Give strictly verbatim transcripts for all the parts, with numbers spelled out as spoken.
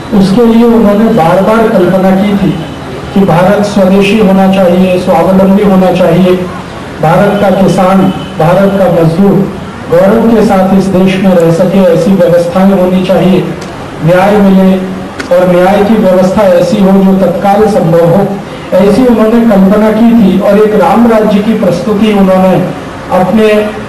उसके लिए उन्होंने बार बार कल्पना की थी कि भारत स्वदेशी होना चाहिए, स्वावलंबी होना चाहिए, भारत का किसान, भारत का मजदूर गौरव के साथ इस देश में रह सके, ऐसी व्यवस्थाएं होनी चाहिए, न्याय मिले और न्याय की व्यवस्था ऐसी हो जो तत्काल संभव हो, ऐसी उन्होंने कल्पना की थी। और एक राम राज्य की प्रस्तुति उन्होंने अपने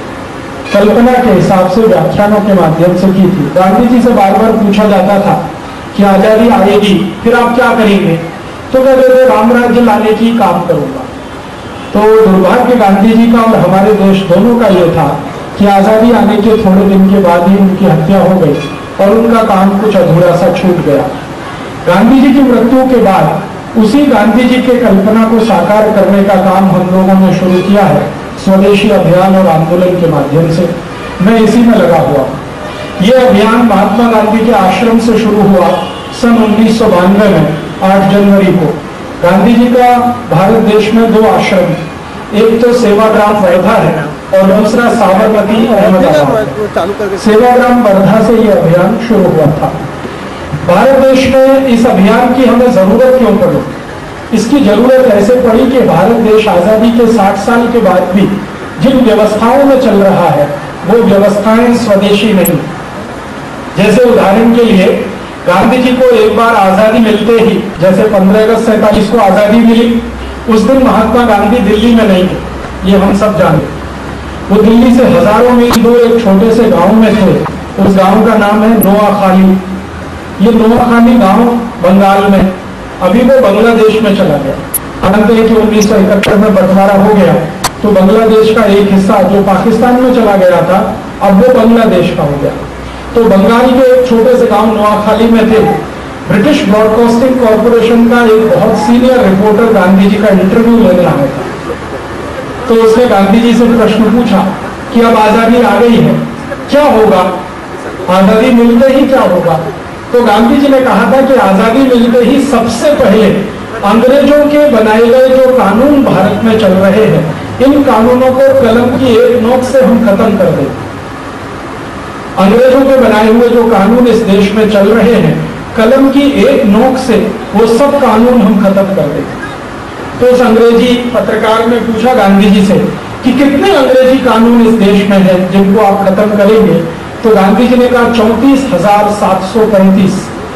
कल्पना के हिसाब से व्याख्यानों के माध्यम से की थी। गांधी जी से बार बार पूछा जाता था कि आजादी आएगी फिर आप क्या करेंगे, तो कहते थे राम राज्य लाने की काम करूंगा। तो दुर्भाग्य गांधी जी का और हमारे देश दोनों का यह था कि आजादी आने के थोड़े दिन के बाद ही उनकी हत्या हो गई और उनका काम कुछ अधूरा सा छूट गया। गांधी जी की मृत्यु के बाद उसी गांधी जी के कल्पना को साकार करने का काम हम लोगों ने शुरू किया है स्वदेशी अभियान और आंदोलन के माध्यम से। मैं इसी में लगा हुआ हूं। यह अभियान महात्मा गांधी के आश्रम से शुरू हुआ सन उन्नीस सौ बानवे में आठ जनवरी को। गांधी जी का भारत देश में दो आश्रम, एक तो सेवाग्राम वर्धा है और दूसरा साबरमती अहमदाबाद। सेवाग्राम वर्धा से यह अभियान शुरू हुआ था। भारत देश में इस अभियान की हमें जरूरत क्यों पड़ी? इसकी जरूरत ऐसे पड़ी कि भारत देश आजादी के साठ साल के बाद भी जिन व्यवस्थाओं में चल रहा है वो व्यवस्थाएं स्वदेशी नहीं। जैसे उदाहरण के लिए गांधी जी को एक बार आजादी मिलते ही, जैसे पंद्रह अगस्त सैतालीस को आजादी मिली, उस दिन महात्मा गांधी दिल्ली में नहीं थे, ये हम सब जानते। वो दिल्ली से हजारों मील दूर एक छोटे से गांव में थे। उस गांव का नाम है नोआखाली। ये नोआखाली गांव बंगाल में, अभी वो बांग्लादेश में चला गया। जानते हैं कि उन्नीस सौ इकहत्तर में बंटवारा हो गया तो बांग्लादेश का एक हिस्सा जो पाकिस्तान में चला गया था अब वो बांग्लादेश का हो गया। तो बंगाल के एक छोटे से गांव नोआखाली में थे। ब्रिटिश ब्रॉडकास्टिंग कॉर्पोरेशन का एक बहुत सीनियर रिपोर्टर गांधी जी का इंटरव्यू लेने आया था। तो उसने गांधी जी से प्रश्न पूछा कि अब आजादी आ गई है, क्या होगा, आजादी मिलते ही क्या होगा? तो गांधी जी ने कहा था कि आजादी मिलते ही सबसे पहले अंग्रेजों के बनाए गए जो कानून भारत में चल रहे हैं, इन कानूनों को कलम की एक नोक से हम खत्म कर दें। अंग्रेजों के बनाए हुए जो कानून इस देश में चल रहे हैं, कलम की एक नोक से वो सब कानून हम खत्म कर दें। तो उस अंग्रेजी पत्रकार ने पूछा गांधी जी से कि कितने अंग्रेजी कानून इस देश में हैं जिनको आप खत्म करेंगे? तो गांधी जी ने कहा चौंतीस हजार सात सौ पैंतीस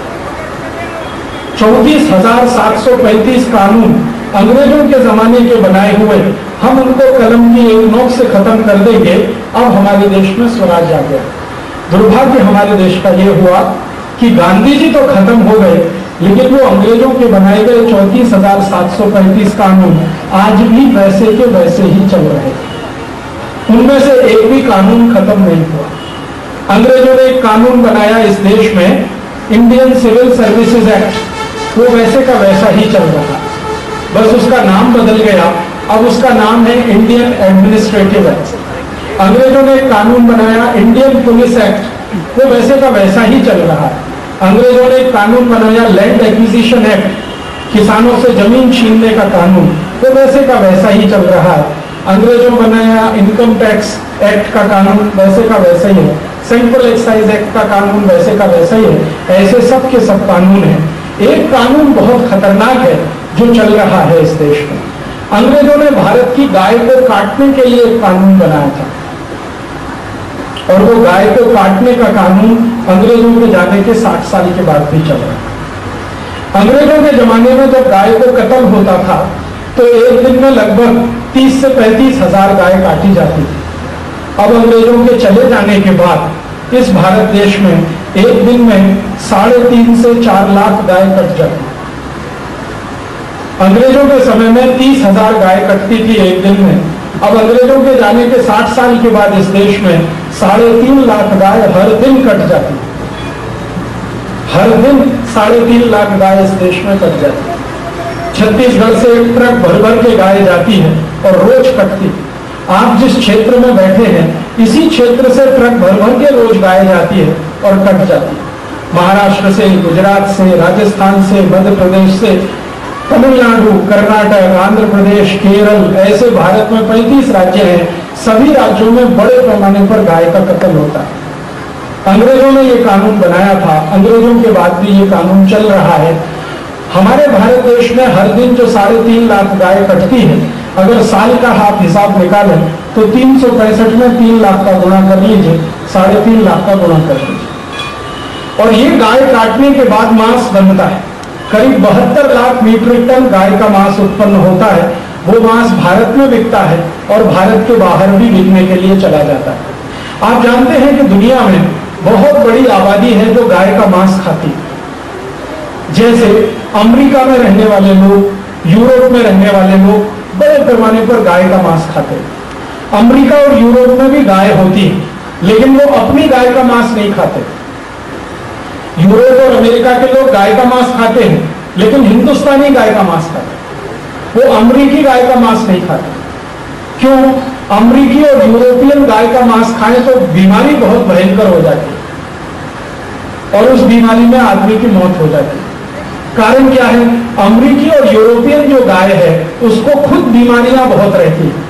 चौंतीस हजार सात सौ पैंतीस कानून अंग्रेजों के जमाने के बनाए हुए, हम उनको कलम की एक नोक से खत्म कर देंगे। अब हमारे देश में स्वराज आ गया। दुर्भाग्य हमारे देश का यह हुआ कि गांधी जी तो खत्म हो गए, लेकिन वो अंग्रेजों के बनाए गए चौंतीस हजार सात सौ पैंतीस कानून आज भी वैसे के वैसे ही चल रहे हैं। उनमें से एक भी कानून खत्म नहीं हुआ। अंग्रेजों ने एक कानून बनाया इस देश में, इंडियन सिविल सर्विसेज एक्ट, वो वैसे का वैसा ही चल रहा, बस उसका नाम बदल गया। अब उसका नाम है इंडियन एडमिनिस्ट्रेटिव एक्ट। अंग्रेजों ने एक कानून बनाया इंडियन पुलिस एक्ट, वो वैसे का वैसा ही चल रहा है। अंग्रेजों ने एक कानून बनाया लैंड एक्विजिशन एक्ट, किसानों से जमीन छीनने का कानून, वो वैसे का वैसा ही चल रहा है। अंग्रेजों बनाया इनकम टैक्स एक्ट का कानून, वैसे का वैसा ही है। सेंट्रल एक्साइज एक्ट का कानून वैसे का वैसा ही है। ऐसे सब के सब कानून हैं। एक कानून बहुत खतरनाक है जो चल रहा है इस देश में। अंग्रेजों ने भारत की गाय को काटने के लिए एक कानून बनाया था और वो गाय को काटने का कानून अंग्रेजों के जाने के साठ साल के बाद भी चल रहा है। अंग्रेजों के जमाने में जब गाय को कत्ल होता था तो एक दिन में लगभग तीस से पैंतीस हजार गाय काटी जाती थी। अब अंग्रेजों के चले जाने के बाद इस भारत देश में एक दिन में साढ़े तीन से चार लाख गाय कट जाती। अंग्रेजों के समय में तीस हजार गाय कटती थी एक दिन में। अब अंग्रेजों के जाने के साठ साल के बाद इस देश में साढ़े तीन लाख गाय हर दिन कट जाती। हर दिन साढ़े तीन लाख गाय इस देश में कट जाती। छत्तीसगढ़ से एक ट्रक भर भर के गाय जाती है और रोज कटती। आप जिस क्षेत्र में बैठे हैं इसी क्षेत्र से ट्रक भर भर के रोज गाय जाती है और कट जाती है। महाराष्ट्र से, गुजरात से, राजस्थान से, मध्य प्रदेश से, तमिलनाडु, कर्नाटक, आंध्र प्रदेश, केरल, ऐसे भारत में पैंतीस राज्य हैं। सभी राज्यों में बड़े पैमाने पर गाय का कत्ल होता है। अंग्रेजों ने एक कानून बनाया इंडियन पुलिस एक्ट, वो वैसे का वैसा ही है। सेंट्रल एक्साइज एक्ट का कानून वैसे का वैसा ही है। अंग्रेजों ने एक कानून बनाया लैंड एक्विजिशन एक्ट, वो वैसे का वैसा ही है। अंग्रेजों ने एक कानून बनाया इनकम टैक्स एक्ट, वो वैसे का वैसा ही है। अंग्रेजों ने ये कानून बनाया था, अंग्रेजों के बाद भी ये कानून चल रहा है। हमारे भारत देश में हर दिन जो साढ़े तीन लाख गाय कटती है, अगर साल का आप हिसाब निकालें तो तीन सौ पैंसठ में तीन लाख का गुणा कर लीजिए, साढ़े तीन लाख का गुणा कर लीजिए। और ये गाय काटने के बाद मांस बनता है, करीब बहत्तर लाख मीट्रिक टन गाय का मांस उत्पन्न होता है। वो मांस भारत में बिकता है और भारत के बाहर भी बिकने के लिए चला जाता है। आप जानते हैं कि दुनिया में बहुत बड़ी आबादी है जो गाय का मांस खाती है। जैसे अमेरिका में रहने वाले लोग, यूरोप में रहने वाले लोग बड़े पैमाने पर गाय का मांस खाते हैं। अमेरिका और यूरोप में भी गाय होती है, लेकिन वो अपनी गाय का मांस नहीं खाते। यूरोप और अमेरिका के लोग गाय का मांस खाते हैं, लेकिन हिंदुस्तानी गाय का मांस खाते हैं। वो अमेरिकी गाय का मांस नहीं खाते। क्यों? अमेरिकी और यूरोपियन गाय का मांस खाएं तो बीमारी बहुत भयंकर हो जाती है और उस बीमारी में आदमी की मौत हो जाती है। कारण क्या है? अमेरिकी और यूरोपियन जो गाय है उसको खुद बीमारियां बहुत रहती है।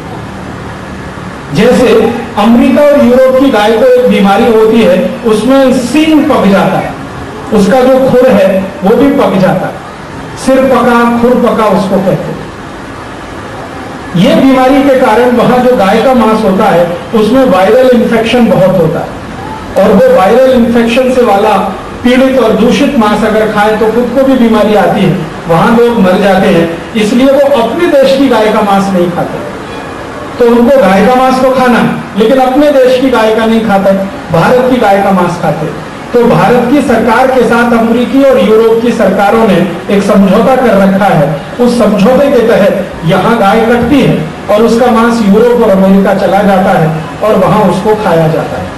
जैसे अमेरिका और यूरोप की गाय को एक बीमारी होती है, उसमें सींग पक जाता है, उसका जो खुर है वो भी पक जाता है, सिर पका, खुर पका उसको कहते हैं। ये बीमारी के कारण वहां जो गाय का मांस होता है उसमें वायरल इन्फेक्शन बहुत होता है और वो वायरल इन्फेक्शन से वाला पीड़ित और दूषित मांस अगर खाए तो खुद को भी बीमारी आती है, वहां लोग मर जाते हैं। इसलिए वो अपने देश की गाय का मांस नहीं खाते। तो उनको गाय का मांस तो खाना, लेकिन अपने देश की गाय का नहीं खाते, भारत की गाय का मांस खाते। तो भारत की सरकार के साथ अमेरिकी और यूरोप की सरकारों ने एक समझौता कर रखा है। उस समझौते के तहत यहाँ गाय कटती है और उसका मांस यूरोप और अमेरिका चला जाता है और वहां उसको खाया जाता है।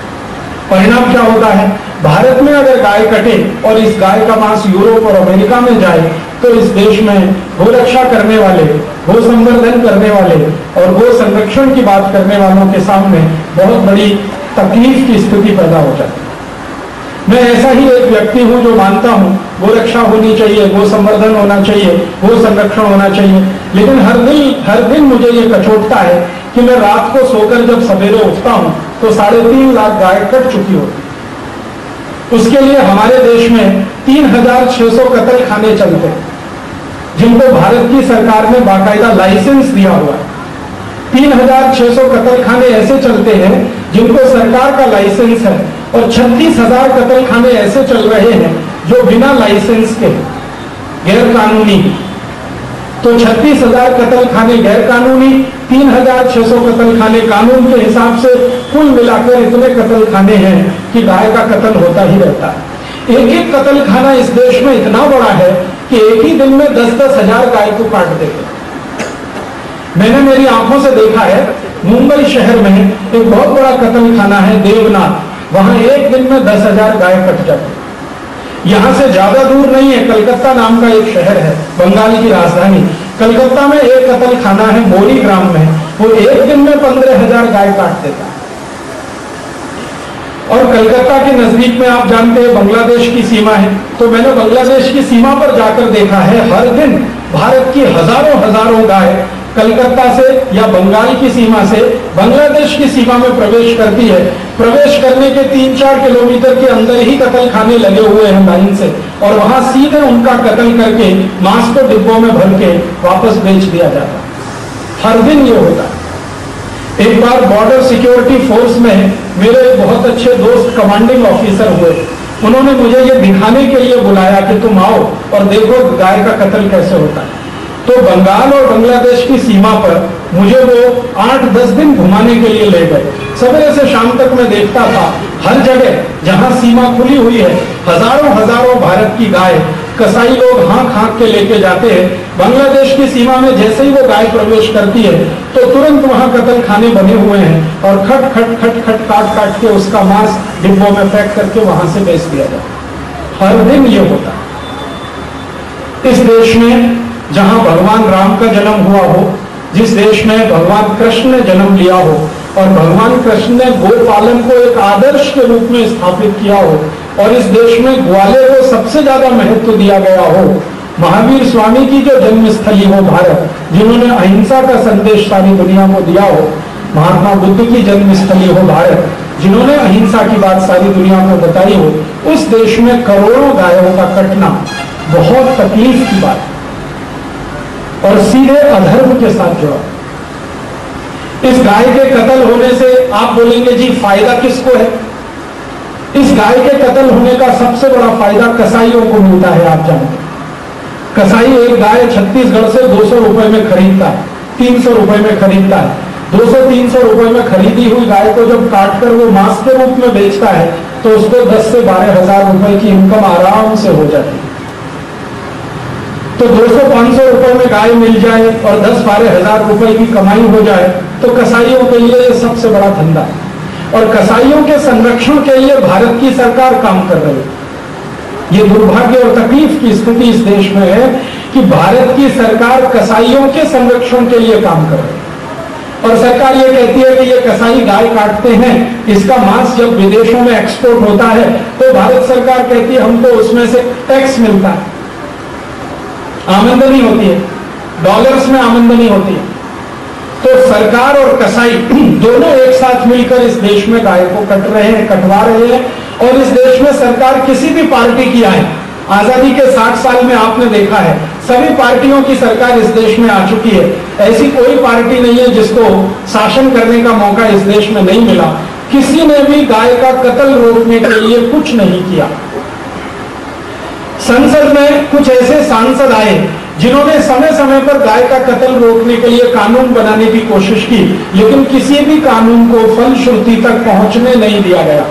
परिणाम क्या होता है? भारत में अगर गाय कटे और इस गाय का मांस यूरोप और अमेरिका में जाए तो इस देश में गोरक्षा करने वाले, गो संवर्धन करने वाले और गो संरक्षण की बात करने वालों के सामने बहुत बड़ी तकलीफ की स्थिति पैदा हो जाती है। मैं ऐसा ही एक व्यक्ति हूं जो मानता हूं गोरक्षा होनी चाहिए, गो संवर्धन होना चाहिए, गो संरक्षण होना चाहिए, लेकिन हर दिन हर दिन मुझे ये कचोटता है कि मैं रात को सोकर जब सवेरे उठता हूं तो साढ़े तीन लाख गाय कट चुकी होती। उसके लिए हमारे देश में तीन हजार छह सौ कत्ल खाने चलते हैं जिनको भारत की सरकार ने बाकायदा लाइसेंस दिया हुआ है। तीन हजार छह सौ कत्ल खाने ऐसे चलते हैं जिनको सरकार का लाइसेंस है और छत्तीस हजार कत्ल खाने ऐसे चल रहे हैं जो बिना लाइसेंस के, गैर कानूनी। तो छत्तीस हजार कत्ल खाने गैर कानूनी, तीन हजार छह सौ कत्ल खाने कानून के हिसाब से कुल मिलाकर इतने कत्ल खाने हैं कि गाय का कत्ल होता ही रहता है। एक एक कत्ल खाना इस देश में इतना बड़ा है कि एक ही दिन में दस दस हजार गाय को काट देते हैं। मैंने मेरी आंखों से देखा है, मुंबई शहर में एक बहुत बड़ा कत्ल खाना है देवनाथ, वहां एक दिन में दस हजार गाय कट जाती है। यहां से ज्यादा दूर नहीं है, कलकत्ता नाम का एक शहर है, बंगाल की राजधानी। कलकत्ता में एक कत्ल खाना है मोरी ग्राम में, वो एक दिन में पंद्रह हजार गाय काट देता है। और कलकत्ता के नजदीक में आप जानते हैं बांग्लादेश की सीमा है, तो मैंने बांग्लादेश की सीमा पर जाकर देखा है हर दिन भारत की हजारों हजारों गाय कलकत्ता से या बंगाल की सीमा से बांग्लादेश की सीमा में प्रवेश करती है। प्रवेश करने के तीन चार किलोमीटर के अंदर ही कत्ल खाने लगे हुए हैं लाइन से, और वहां सीधे उनका कत्ल करके मांस को डिब्बों में भर के वापस बेच दिया जाता है। हर दिन ये होता है। एक बार बॉर्डर सिक्योरिटी फोर्स में मेरे बहुत अच्छे दोस्त कमांडिंग ऑफिसर हुए, उन्होंने मुझे ये दिखाने के लिए बुलाया कि तुम आओ और देखो गाय का कत्ल कैसे होता है। तो बंगाल और बांग्लादेश की सीमा पर मुझे वो आठ दस दिन घुमाने के लिए ले गए। सवेरे से शाम तक मैं देखता था हर जगह जहां सीमा खुली हुई है हजारों हजारों भारत की गाय कसाई लोग हाँक हाँक के लेके जाते हैं। बांग्लादेश की सीमा में जैसे ही वो गाय प्रवेश करती है तो तुरंत वहां कत्ल खाने बने हुए हैं और खट खट खट खट काट काट के उसका मांस डिब्बों में पैक करके वहां से बेच दिया जाता है। हर दिन ये होता है। इस देश में जहां भगवान राम का जन्म हुआ हो, जिस देश में भगवान कृष्ण ने जन्म लिया हो और भगवान कृष्ण ने गोपालन को एक आदर्श के रूप में स्थापित किया हो और इस देश में ग्वाले को सबसे ज्यादा महत्व दिया गया हो, महावीर स्वामी की जो जन्मस्थली हो भारत, जिन्होंने अहिंसा का संदेश सारी दुनिया को दिया हो, महात्मा बुद्ध की जन्मस्थली हो भारत, जिन्होंने अहिंसा की बात सारी दुनिया को बताई हो, उस देश में करोड़ों गायों का कटना बहुत तकलीफ की बात है और सीधे अधर्म के साथ जुड़ा। इस गाय के कत्ल होने से आप बोलेंगे जी फायदा किसको है? इस गाय के कत्ल होने का सबसे बड़ा फायदा कसाईयों को मिलता है। आप जानते हैं कसाई एक गाय छत्तीसगढ़ से दो सौ रुपए में खरीदता है, तीन सौ रुपए में खरीदता है। दो सौ तीन सौ रुपए में खरीदी हुई गाय को जब काटकर वो मांस के रूप में बेचता है तो उसको दस से बारह हजार रुपए की इनकम आराम से हो जाती है। तो दो सौ पांच सौ रुपए में गाय मिल जाए और दस बारह हजार रुपए की कमाई हो जाए तो कसाईयों के लिए ये सबसे बड़ा धंधा है। और कसाईयों के संरक्षण के लिए भारत की सरकार काम कर रही है। ये दुर्भाग्य और तकलीफ की स्थिति इस देश में है कि भारत की सरकार कसाईयों के संरक्षण के लिए काम कर रही है और सरकार ये कहती है कि ये कसाई गाय काटते हैं, इसका मांस जब विदेशों में एक्सपोर्ट होता है तो भारत सरकार कहती है हमको उसमें से टैक्स मिलता है, आमदनी होती है, डॉलर्स में आमदनी होती है। तो सरकार और कसाई दोनों एक साथ मिलकर इस देश में गाय को कट रहे हैं, कटवा रहे हैं। और इस देश में सरकार किसी भी पार्टी की आए, आजादी के साठ साल में आपने देखा है सभी पार्टियों की सरकार इस देश में आ चुकी है। ऐसी कोई पार्टी नहीं है जिसको शासन करने का मौका इस देश में नहीं मिला। किसी ने भी गाय का कत्ल रोकने के लिए कुछ नहीं किया। संसद में कुछ ऐसे सांसद आए जिन्होंने समय समय पर गाय का कत्ल रोकने के लिए कानून बनाने की कोशिश की, लेकिन किसी भी कानून को फलश्रुति तक पहुंचने नहीं दिया गया।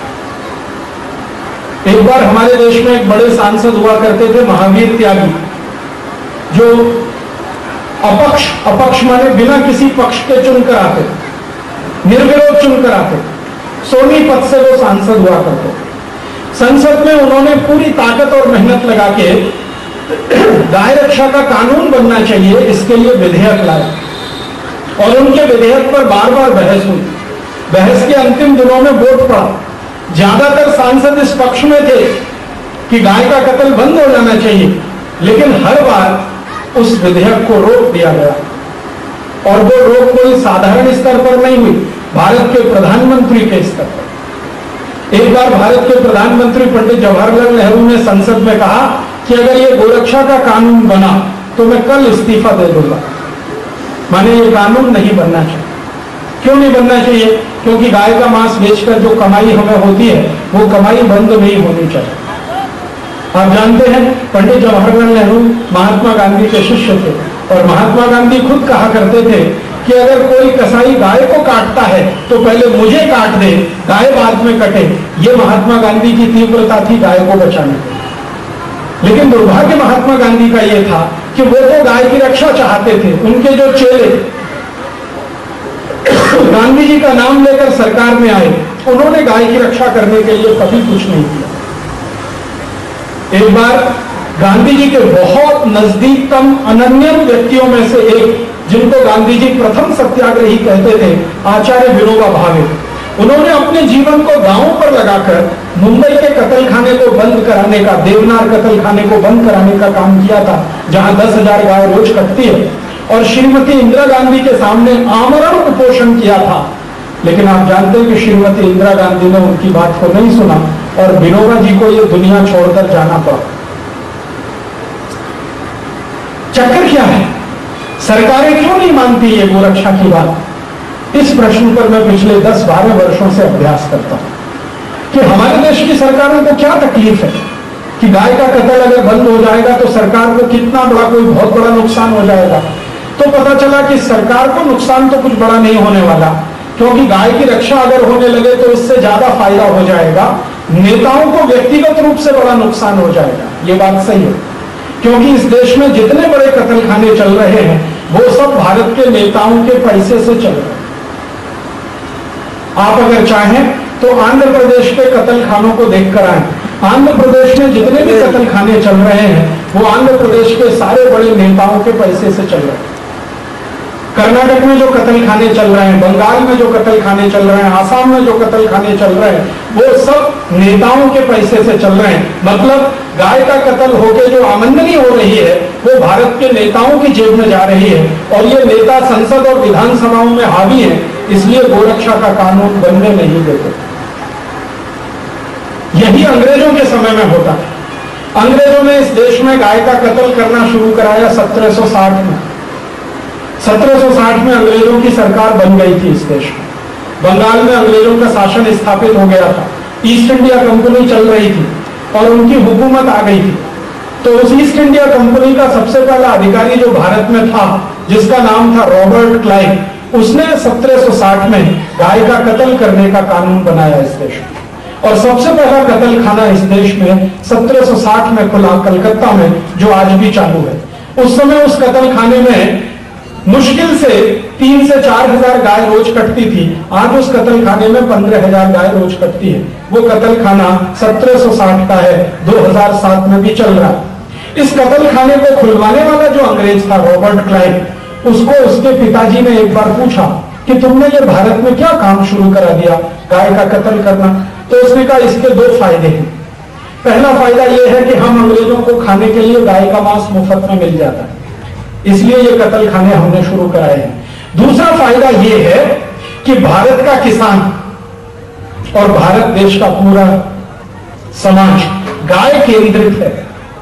एक बार हमारे देश में एक बड़े सांसद हुआ करते थे महावीर त्यागी, जो अपक्ष अपक्ष माने बिना किसी पक्ष के चुनकर आते, निर्विरोध चुनकर आते, सोनीपत से वो सांसद हुआ करते। संसद में उन्होंने पूरी ताकत और मेहनत लगा के गाय रक्षा का कानून बनना चाहिए इसके लिए विधेयक लाया और उनके विधेयक पर बार बार बहस हुई। बहस के अंतिम दिनों में वोट पड़ा। ज्यादातर सांसद इस पक्ष में थे कि गाय का कत्ल बंद हो जाना चाहिए, लेकिन हर बार उस विधेयक को रोक दिया गया। और वो रोक कोई साधारण स्तर पर नहीं हुई, भारत के प्रधानमंत्री के स्तर पर। एक बार भारत के प्रधानमंत्री पंडित जवाहरलाल नेहरू ने संसद में कहा कि अगर ये गोरक्षा का कानून बना तो मैं कल इस्तीफा दे दूंगा। माने ये कानून नहीं बनना चाहिए। क्यों नहीं बनना चाहिए? क्योंकि गाय का मांस बेचकर जो कमाई हमें होती है वो कमाई बंद नहीं होनी चाहिए। आप जानते हैं पंडित जवाहरलाल नेहरू महात्मा गांधी के शिष्य थे और महात्मा गांधी खुद कहा करते थे कि अगर कोई कसाई गाय को काटता है तो पहले मुझे काट दे, गाय बाद में कटे। ये महात्मा गांधी की तीव्रता थी गाय को बचाने की। लेकिन दुर्भाग्य महात्मा गांधी का यह था कि वो तो गाय की रक्षा चाहते थे। उनके जो चेले गांधी जी का नाम लेकर सरकार में आए, उन्होंने गाय की रक्षा करने के लिए कभी कुछ नहीं किया। एक बार गांधी जी के बहुत नजदीकतम अनन्य व्यक्तियों में से एक, जिनको गांधी जी प्रथम सत्याग्रही कहते थे, आचार्य विनोबा भावे, उन्होंने अपने जीवन को दांव पर लगाकर मुंबई के कत्लखाने को बंद कराने का, देवनार कत्लखाने को बंद कराने का काम किया था, जहां दस हजार गाय रोज कटती है। और श्रीमती इंदिरा गांधी के सामने आमरण उपोषण किया था। लेकिन आप जानते हैं कि श्रीमती इंदिरा गांधी ने उनकी बात को नहीं सुना और विनोबा जी को यह दुनिया छोड़कर जाना पड़ा। चक्कर क्या है? सरकारें क्यों नहीं मानती ये गोरक्षा की बात? इस प्रश्न पर मैं पिछले दस बारह वर्षों से अभ्यास करता हूं कि हमारे देश की सरकारों को क्या तकलीफ है कि गाय का कत्ल अगर बंद हो जाएगा तो सरकार को कितना बड़ा, कोई बहुत बड़ा नुकसान हो जाएगा। तो पता चला कि सरकार को नुकसान तो कुछ बड़ा नहीं होने वाला, क्योंकि गाय की रक्षा अगर होने लगे तो इससे ज्यादा फायदा हो जाएगा। नेताओं को व्यक्तिगत रूप से बड़ा नुकसान हो जाएगा। ये बात सही है, क्योंकि इस देश में जितने बड़े कत्लखाने चल रहे हैं वो सब भारत के नेताओं के पैसे से चल रहे हैं। आप अगर चाहें तो आंध्र प्रदेश के कत्लखानों को देखकर आए। आंध्र प्रदेश में जितने भी कत्लखाने चल रहे हैं वो आंध्र प्रदेश के सारे बड़े नेताओं के पैसे से चल रहे हैं। कर्नाटक में जो कत्ल खाने चल रहे हैं, बंगाल में जो कत्ल खाने चल रहे हैं, आसाम में जो कत्ल खाने चल रहे हैं, वो सब नेताओं के पैसे से चल रहे हैं। मतलब गाय का कत्ल होके जो आमदनी हो रही है वो भारत के नेताओं की जेब में जा रही है, और ये नेता संसद और विधानसभाओं में हावी है, इसलिए गोरक्षा का कानून बनने नहीं देते। यही अंग्रेजों के समय में होता है। अंग्रेजों ने इस देश में गाय का कत्ल करना शुरू कराया सत्रह सौ साठ में। सत्रह सौ साठ में अंग्रेजों की सरकार बन गई थी इस देश में। बंगाल में अंग्रेजों का शासन स्थापित हो गया था, ईस्ट इंडिया कंपनी चल रही थी और उनकी हुकूमत आ गई थी। तो उस ईस्ट इंडिया कंपनी का सबसे पहला अधिकारी जो भारत में था, जिसका नाम था रॉबर्ट क्लाइव, उसने सत्रह सौ साठ में गाय का कत्ल करने का कानून बनाया इस देश में। और सबसे पहला कत्ल खाना इस देश में सत्रह सौ साठ में खुला कलकत्ता में, जो आज भी चालू है। उस समय उस कत्ल खाने में मुश्किल से तीन से चार हजार गाय रोज कटती थी। आज उस कत्ल खाने में पंद्रह हजार गाय रोज कटती है। वो कत्ल खाना सत्रह सौ साठ का है, दो हजार सात में भी चल रहा है। इस कत्ल खाने को खुलवाने वाला जो अंग्रेज था रॉबर्ट क्लाइव, उसको उसके पिताजी ने एक बार पूछा कि तुमने ये भारत में क्या काम शुरू करा दिया, गाय का कत्ल करना। तो उसने कहा इसके दो फायदे हैं। पहला फायदा यह है कि हम अंग्रेजों को खाने के लिए गाय का मांस मुफ्त में मिल जाता है, इसलिए ये कत्ल खाने हमने शुरू कराए हैं। दूसरा फायदा यह है कि भारत का किसान और भारत देश का पूरा समाज गाय केंद्रित है।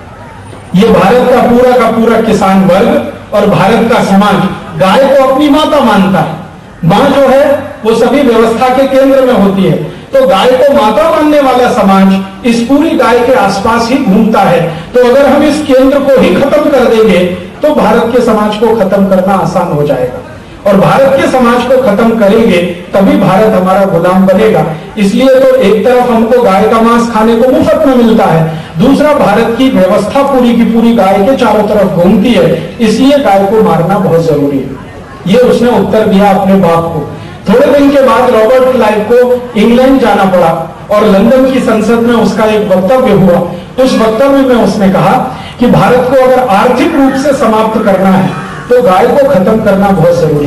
ये भारत का पूरा का पूरा किसान वर्ग और भारत का समाज गाय को अपनी माता मानता है। मां जो है वो सभी व्यवस्था के केंद्र में होती है, तो गाय को माता मानने वाला समाज इस पूरी गाय के आसपास ही घूमता है। तो अगर हम इस केंद्र को ही खत्म कर देंगे तो भारत के समाज को खत्म करना आसान हो जाएगा, और भारत के समाज को खत्म करेंगे तभी भारत हमारा गुलाम बनेगा। इसलिए तो एक तरफ हमको गाय का मांस खाने को मुफ्त में मिलता है, दूसरा भारत की व्यवस्था पूरी की पूरी गाय के चारों तरफ घूमती है, इसलिए गाय को मारना बहुत जरूरी है। ये उसने उत्तर दिया अपने बाप को। थोड़े दिन के बाद रॉबर्ट क्लाइव को इंग्लैंड जाना पड़ा और लंदन की संसद में उसका एक वक्तव्य हुआ। उस वक्तव्य में उसने कहा कि भारत को अगर आर्थिक रूप से समाप्त करना है तो गाय को खत्म करना बहुत जरूरी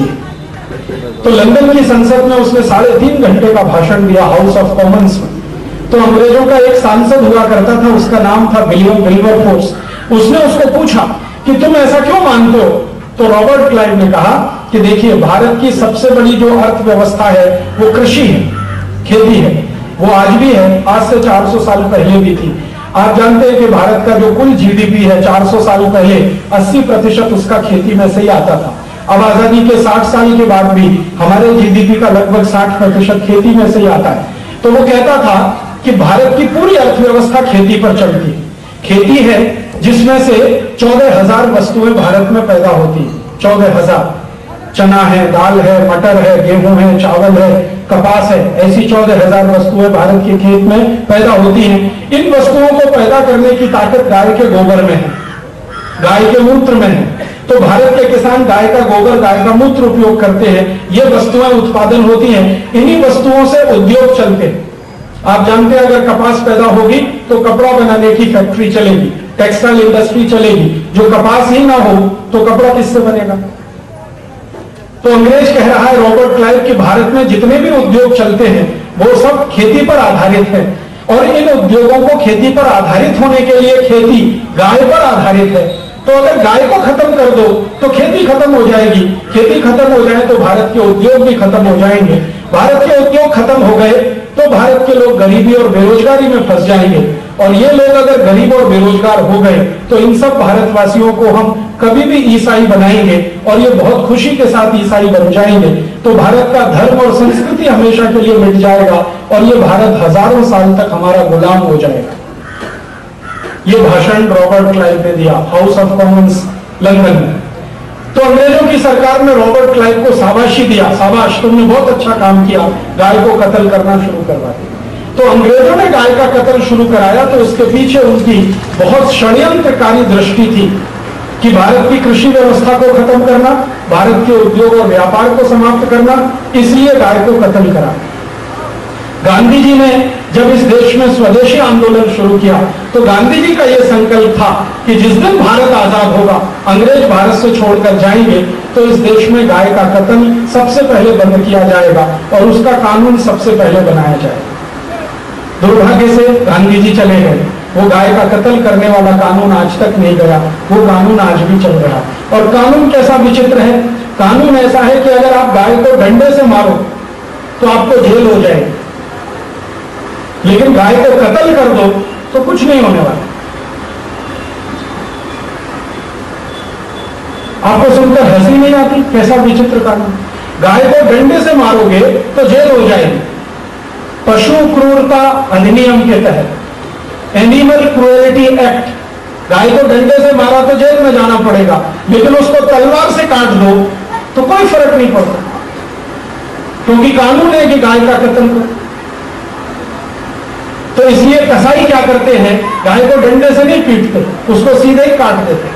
है। तो लंदन की संसद में उसने साढ़े तीन घंटे का भाषण दिया हाउस ऑफ कॉमन्स में। तो अंग्रेजों का एक सांसद हुआ करता था, उसका नाम था विलियम विल्बरफोर्स। उसने उसको पूछा कि तुम ऐसा क्यों मानते हो? तो रॉबर्ट क्लाइव ने कहा कि देखिए, भारत की सबसे बड़ी जो अर्थव्यवस्था है वो कृषि है, खेती है। वो आज भी है, आज से चार सौ साल पहले भी थी। आप जानते हैं कि भारत का जो कुल जीडीपी है चार सौ साल पहले अस्सी प्रतिशत उसका खेती में से ही आता था। अब आजादी के साठ साल के बाद भी हमारे जीडीपी का लगभग साठ प्रतिशत खेती में से ही आता है। तो वो कहता था कि भारत की पूरी अर्थव्यवस्था खेती पर चलती है। खेती है जिसमें से चौदह हजार वस्तुएं भारत में पैदा होती है। चौदह हजार चना है, दाल है, मटर है, गेहूं है, चावल है, कपास है, ऐसी चौदह हजार वस्तुएं भारत के खेत में पैदा होती हैं। इन वस्तुओं को पैदा करने की ताकत गाय के गोबर में है, गाय के मूत्र में है। तो भारत के किसान गाय का गोबर, गाय का मूत्र उपयोग करते हैं। ये वस्तुएं उत्पादन होती हैं, इन्हीं वस्तुओं से उद्योग चलते हैं। आप जानते हैं अगर कपास पैदा होगी तो कपड़ा बनाने की फैक्ट्री चलेगी, टेक्सटाइल इंडस्ट्री चलेगी। जो कपास ही ना हो तो कपड़ा किससे बनेगा? तो अंग्रेज कह रहा है रॉबर्ट क्लाइव कि भारत में जितने भी उद्योग चलते हैं वो सब खेती पर आधारित है, और इन उद्योगों को खेती पर आधारित होने के लिए खेती गाय पर आधारित है। तो अगर गाय को खत्म कर दो तो खेती खत्म हो जाएगी, खेती खत्म हो जाए तो भारत के उद्योग भी खत्म हो जाएंगे। भारत के उद्योग खत्म हो गए तो भारत के लोग गरीबी और बेरोजगारी में फंस जाएंगे, और ये लोग अगर गरीब और बेरोजगार हो गए तो इन सब भारतवासियों को हम कभी भी ईसाई बनाएंगे और ये बहुत खुशी के साथ ईसाई बन जाएंगे। तो भारत का धर्म और संस्कृति हमेशा के लिए मिट जाएगा और ये भारत हजारों साल तक हमारा गुलाम हो जाएगा। ये भाषण रॉबर्ट क्लाइव ने दिया हाउस ऑफ कॉमन्स लंदन में। तो अंग्रेजों की सरकार ने रॉबर्ट क्लाइव को शाबाशी दिया, शाबाश तुमने बहुत अच्छा काम किया, गाय को कत्ल करना शुरू करवा दिया। तो अंग्रेजों ने गाय का कत्ल शुरू कराया तो इसके पीछे उनकी बहुत षड्यंत्रकारी दृष्टि थी कि भारत की कृषि व्यवस्था को खत्म करना, भारत के उद्योग और व्यापार को समाप्त करना, इसलिए गाय को कत्ल करा। गांधी जी ने जब इस देश में स्वदेशी आंदोलन शुरू किया तो गांधी जी का यह संकल्प था कि जिस दिन भारत आजाद होगा, अंग्रेज भारत से छोड़कर जाएंगे, तो इस देश में गाय का कत्ल सबसे पहले बंद किया जाएगा और उसका कानून सबसे पहले बनाया जाएगा। दुर्भाग्य से गांधी जी चले गए, वो गाय का कत्ल करने वाला कानून आज तक नहीं गया, वो कानून आज भी चल रहा है। और कानून कैसा विचित्र है, कानून ऐसा है कि अगर आप गाय को डंडे से मारो तो आपको जेल हो जाएगी, लेकिन गाय को कत्ल कर दो तो कुछ नहीं होने वाला। आपको सुनकर हंसी नहीं आती? कैसा विचित्र कानून। गाय को डंडे से मारोगे तो जेल हो जाएगी। पशु क्रूरता अधिनियम के तहत, एनिमल क्रूएलिटी एक्ट, गाय को डंडे से मारा तो जेल में जाना पड़ेगा, लेकिन उसको तलवार से काट दो तो कोई फर्क नहीं पड़ता, क्योंकि कानून है कि गाय का कत्ल करो। तो इसलिए कसाई क्या करते हैं, गाय को डंडे से नहीं पीटते, उसको सीधे ही काट देते।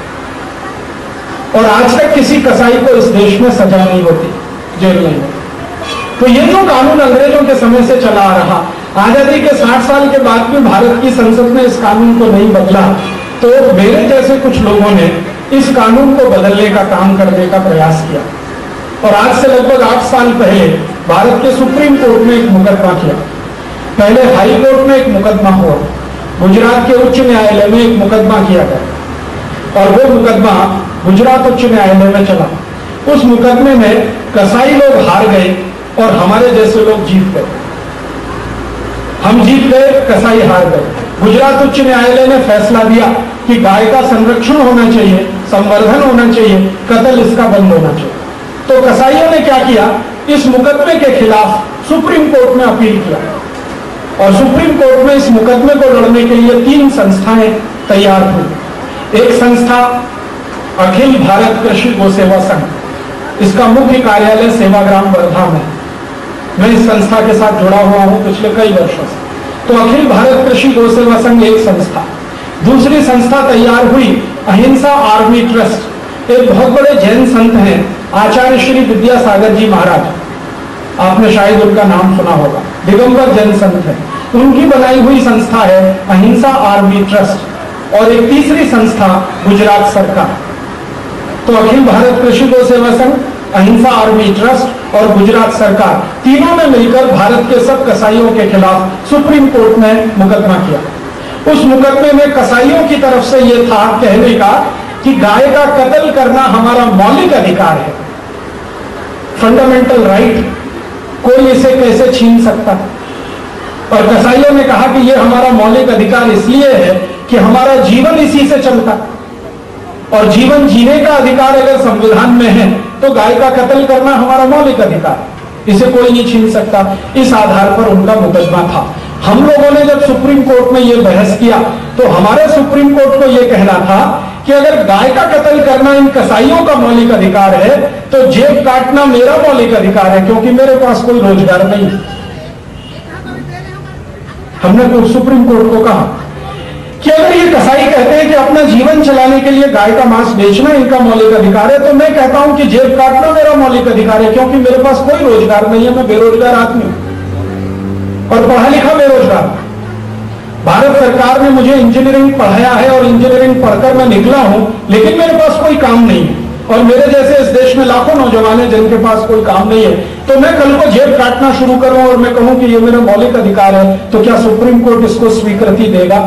और आज तक किसी कसाई को इस देश में सजा नहीं होती, जेल नहीं होती। तो ये जो कानून अंग्रेजों के समय से चला आ रहा, आजादी के साठ साल के बाद भी भारत की संसद ने इस कानून को नहीं बदला, तो मेरे जैसे कुछ लोगों ने इस कानून को बदलने का काम करने का प्रयास किया। और आज से लगभग आठ साल पहले भारत के सुप्रीम कोर्ट में एक मुकदमा किया। पहले हाई कोर्ट में एक मुकदमा हुआ, गुजरात के उच्च न्यायालय में एक मुकदमा किया गया, और वो मुकदमा गुजरात उच्च न्यायालय में चला। उस मुकदमे में कसाई लोग हार गए और हमारे जैसे लोग जीत गए। हम जीत गए, कसाई हार गए। गुजरात उच्च न्यायालय ने फैसला दिया कि गाय का संरक्षण होना चाहिए, संवर्धन होना चाहिए, कत्ल इसका बंद होना चाहिए। तो कसाईयों ने क्या किया, इस मुकदमे के खिलाफ सुप्रीम कोर्ट में अपील किया, और सुप्रीम कोर्ट में इस मुकदमे को लड़ने के लिए तीन संस्थाएं तैयार हुई। एक संस्था अखिल भारत कृषि गो सेवा संघ, इसका मुख्य कार्यालय सेवाग्राम वर्धा में। मैं इस संस्था के साथ जुड़ा हुआ हूं पिछले कई वर्षों से। तो अखिल भारत कृषि गो सेवा संघ एक संस्था। दूसरी संस्था तैयार हुई अहिंसा आर्मी ट्रस्ट, एक बहुत बड़े जैन संत हैं आचार्य श्री विद्यासागर जी महाराज, आपने शायद उनका नाम सुना होगा, दिगंबर जैन संत है, उनकी बनाई हुई संस्था है अहिंसा आर्मी ट्रस्ट। और एक तीसरी संस्था गुजरात सरकार। तो अखिल भारत कृषि गो सेवा संघ, अहिंसा आर्मी ट्रस्ट और गुजरात सरकार, तीनों ने मिलकर भारत के सब कसाईयों के खिलाफ सुप्रीम कोर्ट में मुकदमा किया। उस मुकदमे में कसाईयों की तरफ से यह था कहने का कि गाय का कत्ल करना हमारा मौलिक अधिकार है, फंडामेंटल राइट, कोई इसे कैसे छीन सकता। और कसाईयों ने कहा कि यह हमारा मौलिक अधिकार इसलिए है कि हमारा जीवन इसी से चलता, और जीवन जीने का अधिकार अगर संविधान में है तो गाय का कत्ल करना हमारा मौलिक अधिकार, इसे कोई नहीं छीन सकता। इस आधार पर उनका मुकदमा था। हम लोगों ने जब सुप्रीम कोर्ट में यह बहस किया तो हमारे सुप्रीम कोर्ट को यह कहना था कि अगर गाय का कत्ल करना इन कसाईयों का मौलिक अधिकार है तो जेब काटना मेरा मौलिक अधिकार है, क्योंकि मेरे पास कोई रोजगार नहीं है। हमने तो सुप्रीम कोर्ट को कहा कि अगर ये कसाई कहते हैं कि अपना जीवन चलाने के लिए गाय का मांस बेचना इनका मौलिक अधिकार है, तो मैं कहता हूं कि जेब काटना मेरा मौलिक अधिकार है, क्योंकि मेरे पास कोई रोजगार नहीं है, मैं बेरोजगार आदमी हूं और पढ़ा लिखा बेरोजगार। भारत सरकार ने मुझे इंजीनियरिंग पढ़ाया है और इंजीनियरिंग पढ़कर मैं निकला हूं, लेकिन मेरे पास कोई काम नहीं है, और मेरे जैसे इस देश में लाखों नौजवान हैं जिनके पास कोई काम नहीं है। तो मैं कल को जेब काटना शुरू करूं और मैं कहूं कि ये मेरा मौलिक अधिकार है, तो क्या सुप्रीम कोर्ट इसको स्वीकृति देगा?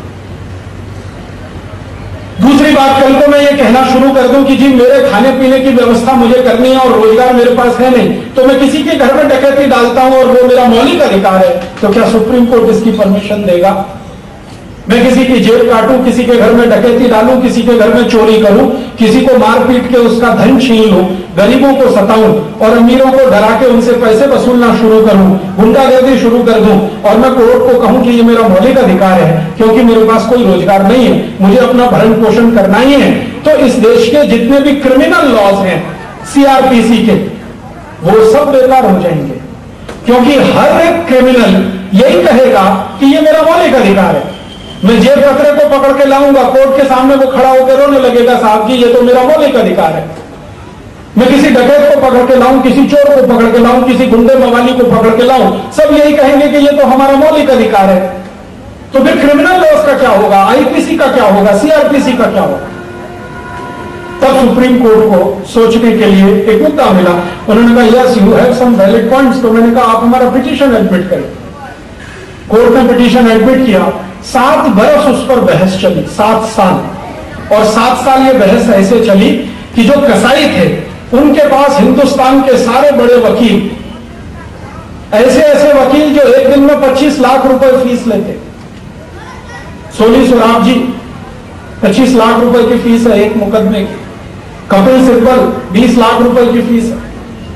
दूसरी बात, कल को मैं ये कहना शुरू कर दूं कि जी मेरे खाने पीने की व्यवस्था मुझे करनी है और रोजगार मेरे पास है नहीं, तो मैं किसी के घर में डकैती डालता हूं और वो मेरा मौलिक अधिकार है, तो क्या सुप्रीम कोर्ट इसकी परमिशन देगा? मैं किसी की जेब काटूं, किसी के घर में डकैती डालूं, किसी के घर में चोरी करूं, किसी को मार पीट के उसका धन छीन लूं, गरीबों को सताऊं और अमीरों को डरा के उनसे पैसे वसूलना शुरू करूं, गुंडागर्दी शुरू कर दूं, और मैं कोर्ट को कहूं कि ये मेरा मौलिक अधिकार है क्योंकि मेरे पास कोई रोजगार नहीं है, मुझे अपना भरण पोषण करना ही है, तो इस देश के जितने भी क्रिमिनल लॉज हैं सीआरपीसी के, वो सब बेकार हो जाएंगे, क्योंकि हर एक क्रिमिनल यही कहेगा कि ये मेरा मौलिक अधिकार है। मैं जेब कतरे को पकड़ के लाऊंगा, कोर्ट के सामने वो खड़ा होकर रोने लगेगा, साहब जी ये तो मेरा मौलिक अधिकार है। मैं किसी डकैत को पकड़ के लाऊं, किसी चोर को पकड़ के लाऊं, किसी गुंडे मवाली को पकड़ के लाऊं, सब यही कहेंगे कि ये तो हमारा मौलिक अधिकार है। तो फिर क्रिमिनल लॉस का क्या होगा, आईपीसी का क्या होगा, सीआरपीसी का क्या होगा? तब सुप्रीम कोर्ट को सोचने के लिए एक मुद्दा मिला। उन्होंने कहा yes you have some valid points. तो मैंने कहा आप हमारा पिटीशन एडमिट करें। कोर्ट ने पिटीशन एडमिट किया। सात बरस उस पर बहस चली, सात साल। और सात साल ये बहस ऐसे चली कि जो कसाई थे उनके पास हिंदुस्तान के सारे बड़े वकील, ऐसे ऐसे वकील जो एक दिन में पच्चीस लाख रुपए फीस लेते। सोनी सुराब जी पच्चीस लाख रुपए की फीस है एक मुकदमे की। कपिल सिब्बल बीस लाख रुपए की फीस है।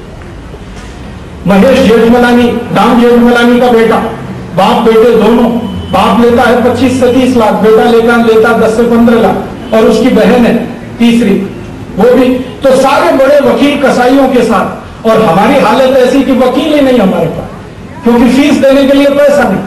महेश जेठमलानी, राम जेठमलानी का बेटा, बाप बेटे दोनों, बाप लेता है पच्चीस से तीस लाख, बेटा लेता लेता दस से पंद्रह लाख, और उसकी बहन है तीसरी, वो भी। तो सारे बड़े वकील कसाईयों के साथ। और हमारी हालत ऐसी कि वकील ही नहीं हमारे पास, क्योंकि फीस देने के लिए पैसा नहीं।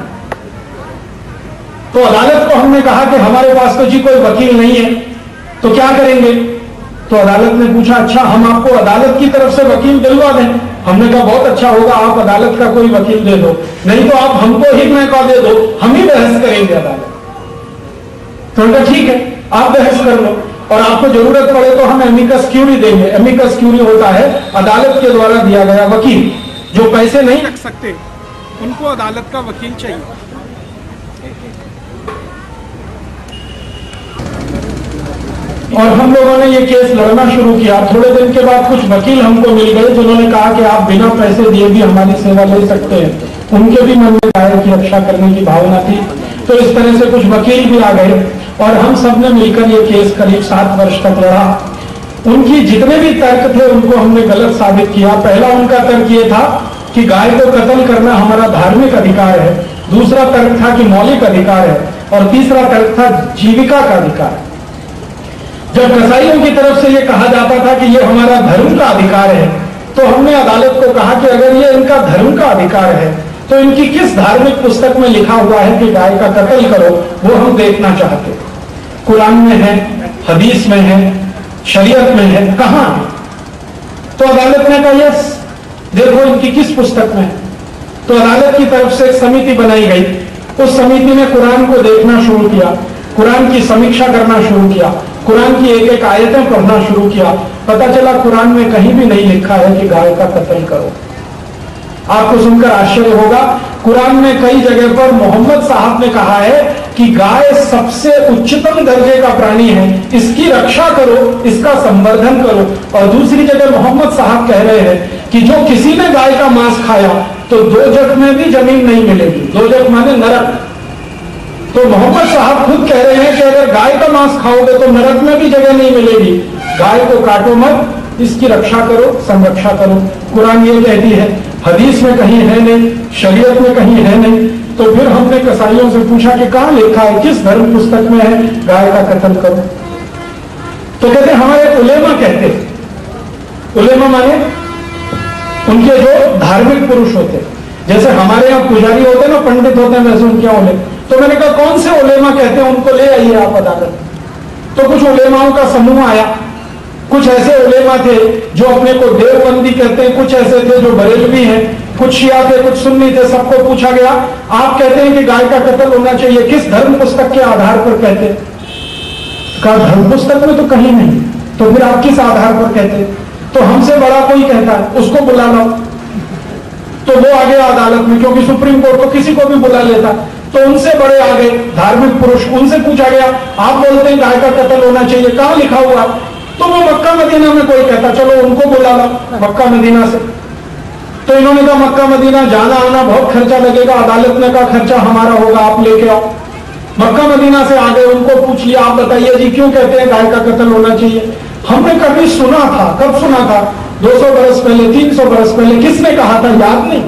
तो अदालत को हमने कहा कि हमारे पास तो जी कोई वकील नहीं है, तो क्या करेंगे? तो अदालत ने पूछा अच्छा हम आपको अदालत की तरफ से वकील दिलवा दें। हमने कहा बहुत अच्छा होगा, आप अदालत का कोई वकील दे दो, नहीं तो आप हमको ही मौका दे दो, हम ही बहस करेंगे अदालत। तो उनका ठीक है आप बहस कर लो, और आपको जरूरत पड़े तो हम एमिकस क्यूरी देंगे। एमिकस क्यूरी होता है अदालत के द्वारा दिया गया वकील। जो पैसे नहीं रख सकते उनको अदालत का वकील चाहिए। और हम लोगों ने ये केस लड़ना शुरू किया। थोड़े दिन के बाद कुछ वकील हमको मिल गए जिन्होंने कहा कि आप बिना पैसे दिए भी हमारी सेवा ले सकते हैं। उनके भी मन में दायर की रक्षा करने की भावना थी। तो इस तरह से कुछ वकील भी आ गए और हम सब ने मिलकर ये केस करीब सात वर्ष तक लड़ा। उनकी जितने भी तर्क थे उनको हमने गलत साबित किया। पहला उनका तर्क ये था कि गाय को कत्ल करना हमारा धार्मिक अधिकार है, दूसरा तर्क था कि मौलिक अधिकार है, और तीसरा तर्क था जीविका का अधिकार। जब कसाईयों की तरफ से यह कहा जाता था कि यह हमारा धर्म का अधिकार है, तो हमने अदालत को कहा कि अगर ये इनका धर्म का अधिकार है तो इनकी किस धार्मिक पुस्तक में लिखा हुआ है कि गाय का कत्ल करो, वो हम देखना चाहते। कुरान में है, हदीस में है, शरीयत में है, कहां है? तो अदालत ने कहा यस देखो इनकी किस पुस्तक में है। तो अदालत की तरफ से एक समिति बनाई गई। उस समिति ने कुरान को देखना शुरू किया, कुरान की समीक्षा करना शुरू किया, कुरान की एक एक आयतें पढ़ना शुरू किया। पता चला कुरान में कहीं भी नहीं लिखा है कि गाय का कत्ल करो। आपको सुनकर आश्चर्य होगा, कुरान में कई जगह पर मोहम्मद साहब ने कहा है कि गाय सबसे उच्चतम दर्जे का प्राणी है, इसकी रक्षा करो, इसका संवर्धन करो। और दूसरी जगह मोहम्मद साहब कह रहे हैं कि जो किसी ने गाय का मांस खाया तो दोजख में भी जमीन नहीं मिलेगी। दोजख माने नरक। तो मोहम्मद साहब खुद कह रहे हैं कि अगर गाय का मांस खाओगे तो नरक में भी जगह नहीं मिलेगी। गाय को काटो मत, इसकी रक्षा करो, संरक्षा करो। कुरान ये कहती है, हदीस में कहीं है नहीं, शरीयत में कहीं है नहीं। तो फिर हमने कसाईयों से पूछा कि कहां लिखा है, किस धर्म पुस्तक में है गाय का कत्ल करो? तो कहते हमारे उलेमा कहते, उलेमा माने उनके जो धार्मिक पुरुष होते, जैसे हमारे यहाँ पुजारी होते ना, पंडित होते हैं, वैसे उनके उले। तो मैंने कहा कौन से उलेमा कहते हैं, उनको ले आइए आप अदालत। तो कुछ उलेमाओं का समूह आया। कुछ ऐसे उलेमा थे जो अपने को देवबंदी कहते हैं, कुछ ऐसे थे जो बरेलवी हैं, कुछ शिया थे, कुछ सुन्नी थे। सबको पूछा गया आप कहते हैं कि गाय का कत्ल होना चाहिए, किस धर्म पुस्तक के आधार पर कहते? कहा धर्म पुस्तक में तो कहीं नहीं, तो फिर आप किस आधार पर कहते? तो हमसे बड़ा कोई कहता है उसको बुला लो। तो वो आ गया अदालत में, क्योंकि सुप्रीम कोर्ट तो किसी को भी बुला लेता। तो उनसे बड़े आ गए धार्मिक पुरुष, उनसे पूछा गया आप बोलते हैं गाय का कत्ल होना चाहिए, कहां लिखा हुआ? तो वो मक्का मदीना में कोई कहता, चलो उनको बुला लो मक्का मदीना से। तो इन्होंने कहा मक्का मदीना जाना आना बहुत खर्चा लगेगा। अदालत ने कहा खर्चा हमारा होगा, आप लेके आओ। मक्का मदीना से आ गए, उनको पूछ लिया आप बताइए जी क्यों कहते हैं गाय का कत्ल होना चाहिए? हमने कभी सुना था, कब सुना था? दो सौ बरस पहले, तीन सौ बरस पहले। किसने कहा था याद नहीं।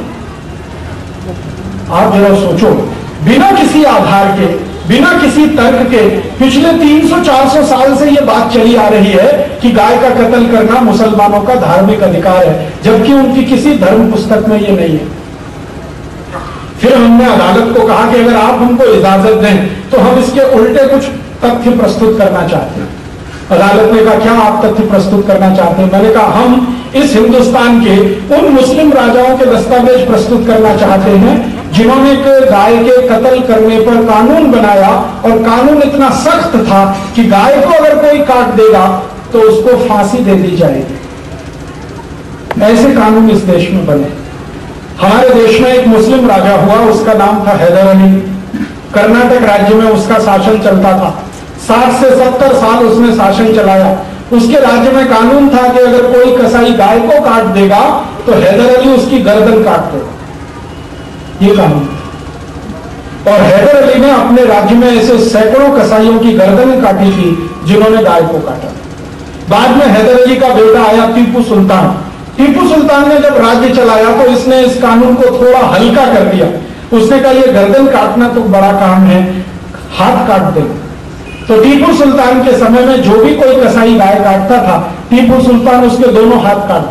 आप जरा सोचो, बिना किसी आधार के, बिना किसी तर्क के पिछले तीन सौ चार सौ साल से यह बात चली आ रही है कि गाय का कत्ल करना मुसलमानों का धार्मिक अधिकार है, जबकि उनकी किसी धर्म पुस्तक में यह नहीं है। फिर हमने अदालत को कहा कि अगर आप हमको इजाजत दें तो हम इसके उल्टे कुछ तथ्य प्रस्तुत करना चाहते हैं। अदालत ने कहा क्या आप तथ्य प्रस्तुत करना चाहते हैं? मैंने कहा हम इस हिंदुस्तान के उन मुस्लिम राजाओं के दस्तावेज प्रस्तुत करना चाहते हैं जिन्होंने एक गाय के कत्ल करने पर कानून बनाया, और कानून इतना सख्त था कि गाय को अगर कोई काट देगा तो उसको फांसी दे दी जाएगी। ऐसे कानून इस देश में बने। हमारे देश में एक मुस्लिम राजा हुआ, उसका नाम था हैदर अली। कर्नाटक राज्य में उसका शासन चलता था। साठ से सत्तर साल उसने शासन चलाया। उसके राज्य में कानून था कि अगर कोई कसाई गाय को काट देगा तो हैदर अली उसकी गर्दन काट देगा, ये कानून था। और हैदर अली ने अपने राज्य में ऐसे सैकड़ों कसाईयों की गर्दन काटी थी जिन्होंने गाय को काटा। बाद में हैदर अली का बेटा आया टीपू सुल्तान। टीपू सुल्तान ने जब राज्य चलाया तो इसने इस कानून को थोड़ा हल्का कर दिया। उसने कहा यह गर्दन काटना तो बड़ा काम है, हाथ काट दे। तो टीपू सुल्तान के समय में जो भी कोई कसाई गाय काटता था, टीपू सुल्तान उसके दोनों हाथ काट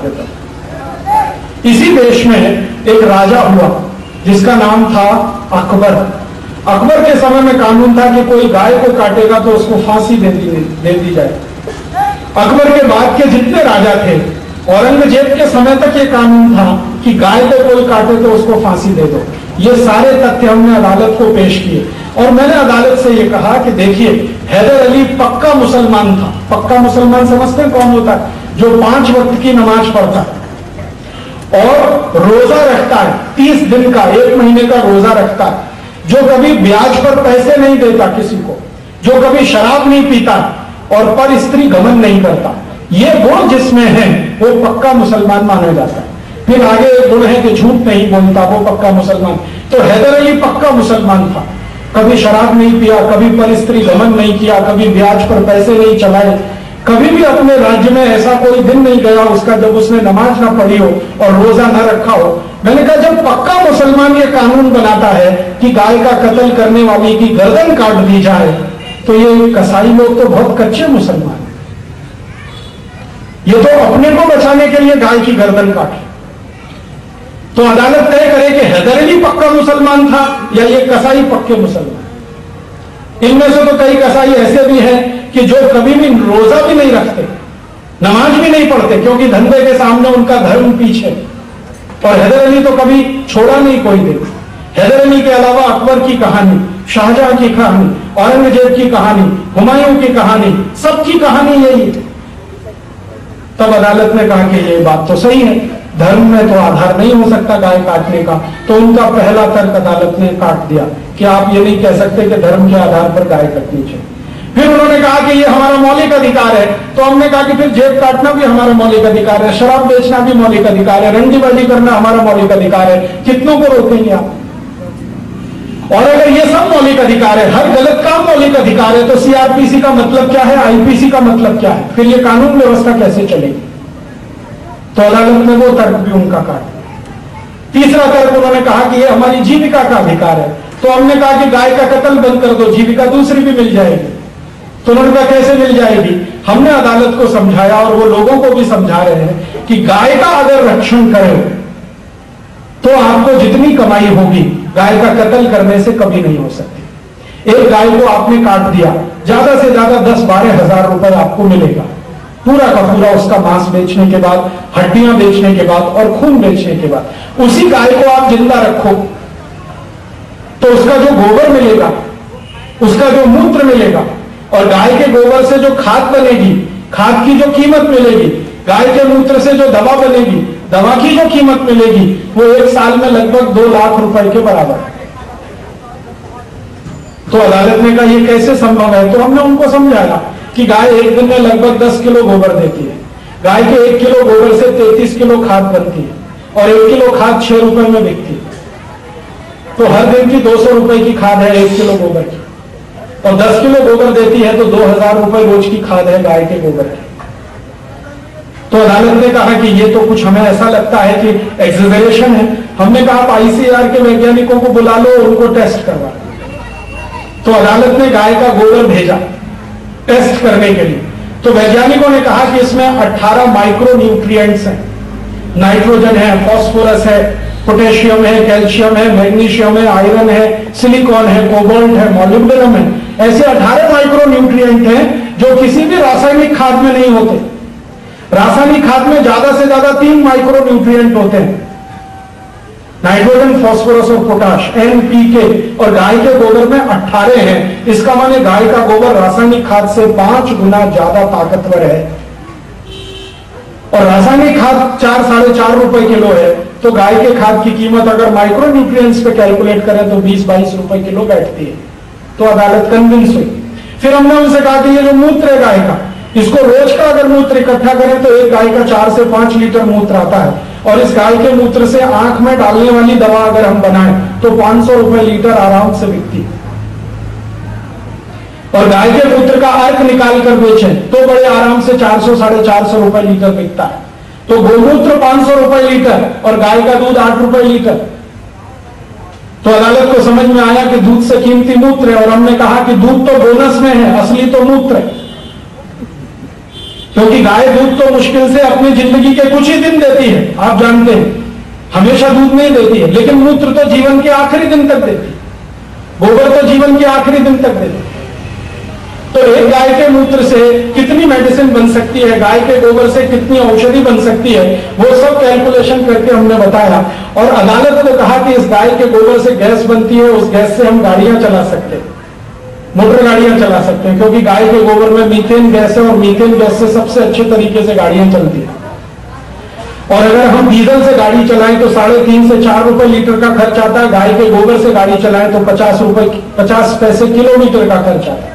देता। इसी देश में एक राजा हुआ जिसका नाम था अकबर। अकबर के समय में कानून था कि कोई गाय को काटेगा तो उसको फांसी दे दी दे दी जाए। अकबर के बाद के जितने राजा थे, औरंगजेब के समय तक ये कानून था कि गाय को कोई काटे तो उसको फांसी दे दो। ये सारे तथ्य हमने अदालत को पेश किए और मैंने अदालत से ये कहा कि देखिए, हैदर अली पक्का मुसलमान था। पक्का मुसलमान समझते हैं कौन होता है? जो पांच वक्त की नमाज पढ़ता है और रोजा रखता है, तीस दिन का, एक महीने का रोजा रखता है, जो कभी ब्याज पर पैसे नहीं देता किसी को, जो कभी शराब नहीं पीता और पर स्त्री गमन नहीं करता। ये गुण जिसमें है वो पक्का मुसलमान माना जाता है। फिर आगे एक गुण है कि झूठ नहीं बोलता, वो पक्का मुसलमान। तो हैदर अली पक्का मुसलमान था। कभी शराब नहीं पिया, कभी पर स्त्री गमन नहीं किया, कभी ब्याज पर पैसे नहीं चलाए, कभी भी अपने राज्य में ऐसा कोई दिन नहीं गया उसका जब उसने नमाज ना पढ़ी हो और रोजा ना रखा हो। मैंने कहा जब पक्का मुसलमान ये कानून बनाता है कि गाय का कत्ल करने वाली की गर्दन काट दी जाए, तो ये कसाई लोग तो बहुत कच्चे मुसलमान हैं। ये तो अपने को बचाने के लिए गाय की गर्दन काटे। तो अदालत तय करे कि हैदर अली पक्का मुसलमान था या ये कसाई पक्के मुसलमान। इनमें से तो कई कसाई ऐसे भी हैं कि जो कभी भी रोजा भी नहीं रखते, नमाज भी नहीं पढ़ते, क्योंकि धंधे के सामने उनका धर्म पीछे। और हैदर अली तो कभी छोड़ा नहीं कोई दिन। हैदर अली के अलावा अकबर की कहानी, शाहजहां की कहानी, औरंगजेब की कहानी, हुमायूं की कहानी, सबकी कहानी यही है। तब अदालत ने कहा कि ये बात तो सही है, धर्म में तो आधार नहीं हो सकता गाय काटने का। तो उनका पहला तर्क अदालत ने काट दिया कि आप ये नहीं कह सकते कि धर्म के आधार पर गाय कटनी चाहिए। फिर उन्होंने कहा कि ये हमारा मौलिक अधिकार है। तो हमने कहा कि फिर जेब काटना भी हमारा मौलिक अधिकार है, शराब बेचना भी मौलिक अधिकार है, रंडीबाजी करना हमारा मौलिक अधिकार है। कितनों को रोकेंगे आप? और अगर ये सब मौलिक अधिकार है, हर गलत काम मौलिक अधिकार है, तो सीआरपीसी का मतलब क्या है, आईपीसी का मतलब क्या है? फिर ये कानून व्यवस्था कैसे चलेगी? तो अदालत ने वो तर्क भी उनका काटा। तीसरा तर्क उन्होंने कहा कि ये हमारी जीविका का अधिकार है। तो हमने कहा कि गाय का कत्ल बंद कर दो, जीविका दूसरी भी मिल जाएगी। तो उन्होंने कहा कैसे मिल जाएगी? हमने अदालत को समझाया और वो लोगों को भी समझा रहे हैं कि गाय का अगर रक्षण करें तो आपको जितनी कमाई होगी गाय का कत्ल करने से कभी नहीं हो सकती। एक गाय को आपने काट दिया, ज्यादा से ज्यादा दस बारह हजार रुपए आपको मिलेगा, पूरा का पूरा उसका मांस बेचने के बाद, हड्डियां बेचने के बाद और खून बेचने के बाद। उसी गाय को आप जिंदा रखो तो उसका जो गोबर मिलेगा, उसका जो मूत्र मिलेगा और गाय के गोबर से जो खाद बनेगी, खाद की जो कीमत मिलेगी, गाय के मूत्र से जो दवा बनेगी, दवा की जो कीमत मिलेगी, वो एक साल में लगभग दो लाख रुपए के बराबर है। तो अदालत ने कहा ये कैसे संभव है? तो हमने उनको समझाया कि गाय एक दिन में लगभग दस किलो गोबर देती है। गाय के एक किलो गोबर से तैंतीस किलो खाद बनती है और एक किलो खाद छह रुपए में बिकती है। तो हर दिन की दो सौ रुपए की खाद है एक किलो गोबर की, और दस किलो गोबर देती है तो दो हजार रुपए रोज की खाद है गाय के गोबर की। तो अदालत ने कहा कि ये तो कुछ हमें ऐसा लगता है कि एक्सेजरेशन है। हमने कहा आप आईसीआर के वैज्ञानिकों को बुला लो, उनको टेस्ट करवा। तो अदालत ने गाय का गोबर भेजा टेस्ट करने के लिए। तो वैज्ञानिकों ने कहा कि इसमें अठारह माइक्रो न्यूट्रिएंट्स हैं, नाइट्रोजन है, फास्फोरस है, पोटेशियम है, कैल्शियम है, मैग्नीशियम है, आयरन है, सिलिकॉन है, कोबाल्ट है, मॉलिब्डेनम है। ऐसे अठारह माइक्रो न्यूट्रिएंट हैं जो किसी भी रासायनिक खाद में नहीं होते। रासायनिक खाद में ज्यादा से ज्यादा तीन माइक्रो न्यूट्रिएंट होते हैं, नाइट्रोजन, फास्फोरस और पोटाश, एन पी के, और गाय के गोबर में अट्ठारह हैं। इसका माने गाय का गोबर रासायनिक खाद से पांच गुना ज्यादा ताकतवर है। और रासायनिक खाद चार साढ़े चार रुपए किलो है, तो गाय के खाद की कीमत अगर माइक्रो न्यूट्रिएंट्स पे कैलकुलेट करें तो बीस बाईस रुपए किलो बैठती है। तो अदालत कन्विंस हुई। फिर हमने उनसे कहा कि ये जो मूत्र है गाय का, इसको रोज का अगर मूत्र इकट्ठा करें तो एक गाय का चार से पांच लीटर मूत्र आता है, और इस गाय के मूत्र से आंख में डालने वाली दवा अगर हम बनाएं तो पांच सौ रुपए लीटर आराम से बिकती है। और गाय के मूत्र का अर्क निकाल कर बेचें तो बड़े आराम से चार सौ साढ़े चार सौ रुपए लीटर बिकता है। तो गोमूत्र पांच सौ रुपए लीटर और गाय का दूध आठ रुपए लीटर। तो अदालत को समझ में आया कि दूध से कीमती मूत्र है, और हमने कहा कि दूध तो बोनस में है, असली तो मूत्र है। क्योंकि गाय दूध तो मुश्किल से अपनी जिंदगी के कुछ ही दिन देती है, आप जानते हैं, हमेशा दूध नहीं देती है, लेकिन मूत्र तो जीवन के आखिरी दिन तक देती है, गोबर तो जीवन के आखिरी दिन तक देती है। तो एक गाय के मूत्र से कितनी मेडिसिन बन सकती है, गाय के गोबर से कितनी औषधि बन सकती है, वो सब कैलकुलेशन करके हमने बताया। और अदालत को कहा कि इस गाय के गोबर से गैस बनती है, उस गैस से हम गाड़ियां चला सकते हैं, मोटर गाड़ियां चला सकते हैं, क्योंकि गाय के गोबर में मीथेन गैस है, और मीथेन गैस से सबसे अच्छे तरीके से गाड़ियां चलती है। और अगर हम डीजल से गाड़ी चलाएं तो साढ़े तीन से चार रुपए लीटर का खर्च आता है, गाय के गोबर से गाड़ी चलाएं तो पचास रुपए पचास पैसे किलोमीटर का खर्च आता है।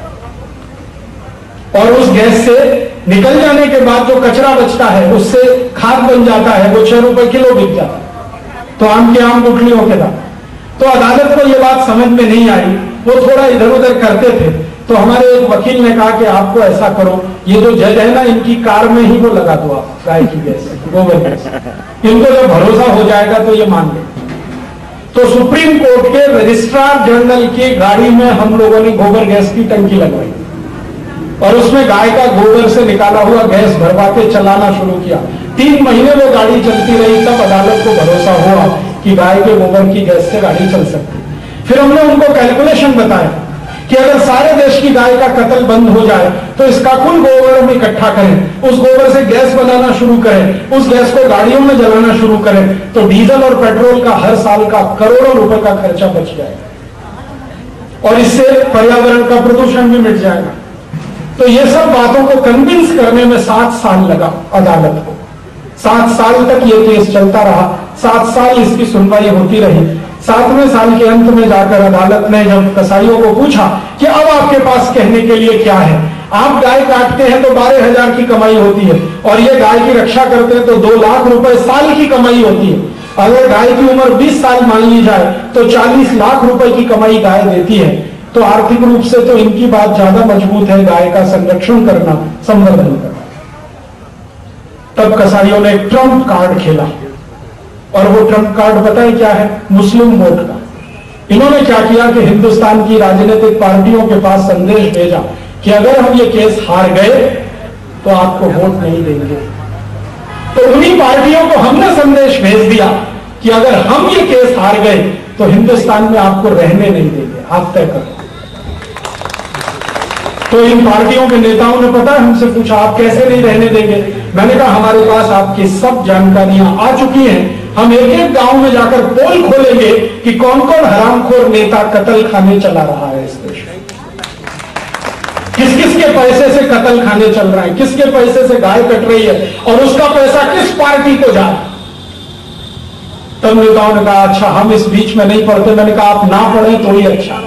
और उस गैस से निकल जाने के बाद जो कचरा बचता है उससे खाद बन जाता है, वो छह रुपए किलो बिक जाता है। तो आम के आम गुठलियों के दाम। तो अदालत को यह बात समझ में नहीं आई, वो थोड़ा इधर उधर करते थे। तो हमारे एक वकील ने कहा कि आपको ऐसा करो, ये जो जज है ना, इनकी कार में ही वो लगा दो आप गाय की गैस, गोबर गैस, इनको जब भरोसा हो जाएगा तो ये मान ले। तो सुप्रीम कोर्ट के रजिस्ट्रार जनरल की गाड़ी में हम लोगों ने गोबर गैस की टंकी लगवाई, और उसमें गाय का गोबर से निकाला हुआ गैस भरवा के चलाना शुरू किया। तीन महीने वो गाड़ी चलती रही, तब अदालत को भरोसा हुआ कि गाय के गोबर की गैस से गाड़ी चल सकती। फिर हमने उनको कैलकुलेशन बताया कि अगर सारे देश की गाय का कत्ल बंद हो जाए तो इसका कुल गोबर हम इकट्ठा करें, उस गोबर से गैस बनाना शुरू करें, उस गैस को गाड़ियों में जलाना शुरू करें, तो डीजल और पेट्रोल का हर साल का करोड़ों रुपए का खर्चा बच जाएगा, और इससे पर्यावरण का प्रदूषण भी मिट जाएगा। तो ये सब बातों को कन्विंस करने में सात साल लगा अदालत को। सात साल तक ये केस चलता रहा, सात साल इसकी सुनवाई होती रही। सातवें साल के अंत में जाकर अदालत ने जब कसाईयों को पूछा कि अब आपके पास कहने के लिए क्या है, आप गाय काटते हैं तो बारह हजार की कमाई होती है, और ये गाय की रक्षा करते हैं तो दो लाख रुपए साल की कमाई होती है। अगर गाय की उम्र बीस साल मान ली जाए तो चालीस लाख रुपए की कमाई गाय देती है। तो आर्थिक रूप से तो इनकी बात ज्यादा मजबूत है, गाय का संरक्षण करना, संवर्धन करना। तब कसाईयों ने ट्रम्प कार्ड खेला, और वो ट्रम्प कार्ड बताए क्या है? मुस्लिम वोट का। इन्होंने क्या किया कि हिंदुस्तान की राजनीतिक पार्टियों के पास संदेश भेजा कि अगर हम ये केस हार गए तो आपको वोट नहीं देंगे। तो उन्हीं पार्टियों को हमने संदेश भेज दिया कि अगर हम ये केस हार गए तो हिंदुस्तान में आपको रहने नहीं देंगे, आप तय करो। तो इन पार्टियों के नेताओं ने पता है हमसे पूछा आप कैसे नहीं रहने देंगे? मैंने कहा हमारे पास आपकी सब जानकारियां आ चुकी हैं, हम एक एक गांव में जाकर पोल खोलेंगे कि कौन कौन हरामखोर नेता कत्ल खाने चला रहा है इस देश में, किस किस के पैसे से कत्ल खाने चल रहा है, किसके पैसे से गाय कट रही है, और उसका पैसा किस पार्टी को जा। तब नेताओं ने कहा अच्छा हम इस बीच में नहीं पढ़ते। मैंने कहा आप ना पढ़े तो ही अच्छा।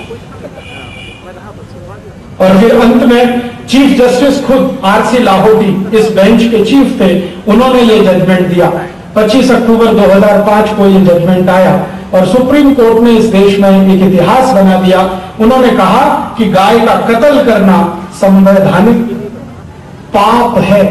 और फिर अंत में चीफ जस्टिस खुद आरसी लाहौटी इस बेंच के चीफ थे, उन्होंने ये जजमेंट दिया। पच्चीस अक्टूबर दो हज़ार पाँच को ये जजमेंट आया, और सुप्रीम कोर्ट ने इस देश में एक इतिहास बना दिया। उन्होंने कहा कि गाय का कत्ल करना संवैधानिक पाप है,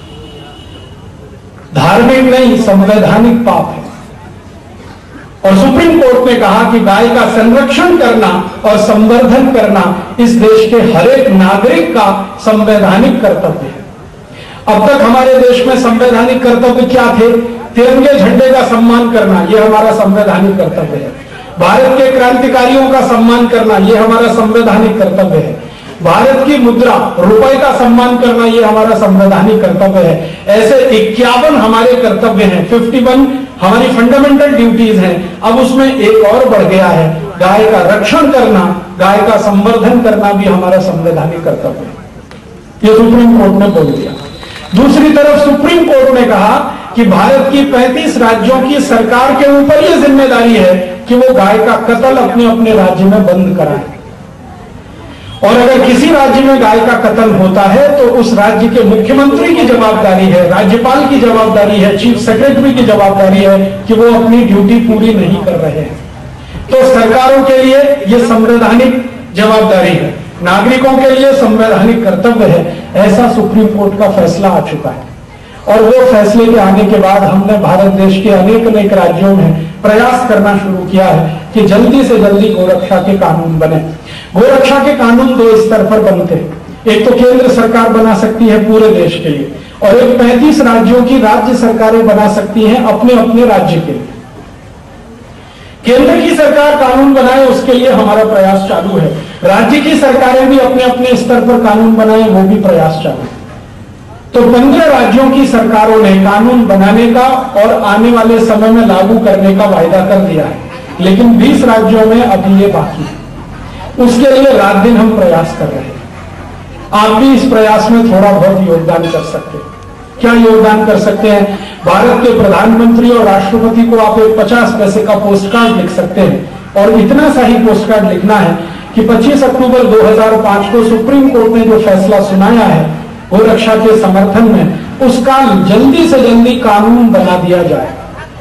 धार्मिक नहीं, संवैधानिक पाप है। और सुप्रीम कोर्ट ने कहा कि गाय का संरक्षण करना और संवर्धन करना इस देश के हर एक नागरिक का संवैधानिक कर्तव्य है। अब तक हमारे देश में संवैधानिक कर्तव्य क्या थे? तिरंगे झंडे का सम्मान करना, यह हमारा संवैधानिक कर्तव्य है। भारत के क्रांतिकारियों का सम्मान करना, यह हमारा संवैधानिक कर्तव्य है। भारत की मुद्रा रुपए का सम्मान करना ये हमारा संवैधानिक कर्तव्य है। ऐसे इक्यावन हमारे कर्तव्य हैं, इक्यावन हमारी फंडामेंटल ड्यूटीज हैं। अब उसमें एक और बढ़ गया है, गाय का रक्षण करना, गाय का संवर्धन करना भी हमारा संवैधानिक कर्तव्य है। ये सुप्रीम कोर्ट ने बोल दिया। दूसरी तरफ सुप्रीम कोर्ट ने कहा कि भारत की पैंतीस राज्यों की सरकार के ऊपर यह जिम्मेदारी है कि वो गाय का कत्ल अपने अपने राज्य में बंद कराए, और अगर किसी राज्य में गाय का कत्ल होता है तो उस राज्य के मुख्यमंत्री की जवाबदारी है, राज्यपाल की जवाबदारी है, चीफ सेक्रेटरी की जवाबदारी है कि वो अपनी ड्यूटी पूरी नहीं कर रहे हैं। तो सरकारों के लिए यह संवैधानिक जवाबदारी है, नागरिकों के लिए संवैधानिक कर्तव्य है। ऐसा सुप्रीम कोर्ट का फैसला आ चुका है, और वो फैसले के आने के बाद हमने भारत देश के अनेक अनेक राज्यों में प्रयास करना शुरू किया है कि जल्दी से जल्दी गोरक्षा के कानून बने। गोरक्षा के कानून दो स्तर पर बनते हैं। एक तो केंद्र सरकार बना सकती है पूरे देश के लिए, और एक पैंतीस राज्यों की राज्य सरकारें बना सकती हैं अपने अपने राज्य के लिए। केंद्र की सरकार कानून बनाए, उसके लिए हमारा प्रयास चालू है। राज्य की सरकारें भी अपने अपने स्तर पर कानून बनाए, वो भी प्रयास चालू है। तो पंद्रह राज्यों की सरकारों ने कानून बनाने का और आने वाले समय में लागू करने का वायदा कर दिया है, लेकिन बीस राज्यों में अभी ये बाकी है। उसके लिए रात दिन हम प्रयास कर रहे हैं। आप भी इस प्रयास में थोड़ा बहुत योगदान कर सकते हैं। क्या योगदान कर सकते हैं? भारत के प्रधानमंत्री और राष्ट्रपति को आप एक पचास पैसे का पोस्ट कार्ड लिख सकते हैं, और इतना सा ही पोस्ट कार्ड लिखना है कि पच्चीस अक्टूबर दो हज़ार पाँच को सुप्रीम कोर्ट ने जो फैसला सुनाया है गोरक्षा के समर्थन में, उसका जल्दी से जल्दी कानून बना दिया जाए।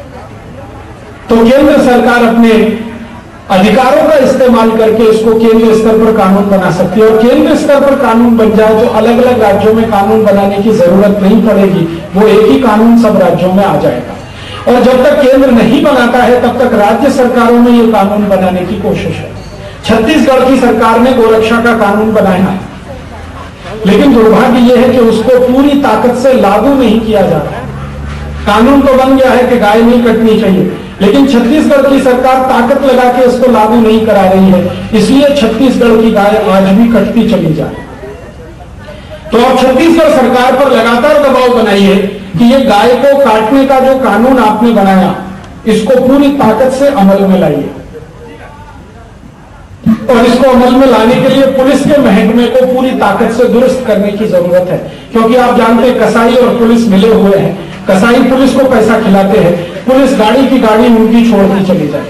तो केंद्र सरकार अपने अधिकारों का इस्तेमाल करके इसको केंद्र स्तर पर कानून बना सकती है, और केंद्र स्तर पर कानून बन जाए तो अलग अलग राज्यों में कानून बनाने की जरूरत नहीं पड़ेगी, वो एक ही कानून सब राज्यों में आ जाएगा। और जब तक केंद्र नहीं बनाता है तब तक राज्य सरकारों में ये कानून बनाने की कोशिश है। छत्तीसगढ़ की सरकार ने गोरक्षा का कानून बनाया है, लेकिन दुर्भाग्य यह है कि उसको पूरी ताकत से लागू नहीं किया जा रहा है। कानून तो बन गया है कि गाय नहीं कटनी चाहिए, लेकिन छत्तीसगढ़ की सरकार ताकत लगा के इसको लागू नहीं करा रही है, इसलिए छत्तीसगढ़ की गाय आज भी कटती चली जाए। तो अब छत्तीसगढ़ सरकार पर लगातार दबाव बनाइए कि ये गाय को काटने का जो कानून आपने बनाया, इसको पूरी ताकत से अमल में लाइए, और इसको अमल में लाने के लिए पुलिस के महकमे को पूरी ताकत से दुरुस्त करने की जरूरत है। क्योंकि आप जानते हैं कसाई और पुलिस मिले हुए हैं, कसाई पुलिस को पैसा खिलाते हैं, पुलिस गाड़ी की गाड़ी उनकी छोड़ती चली जाए।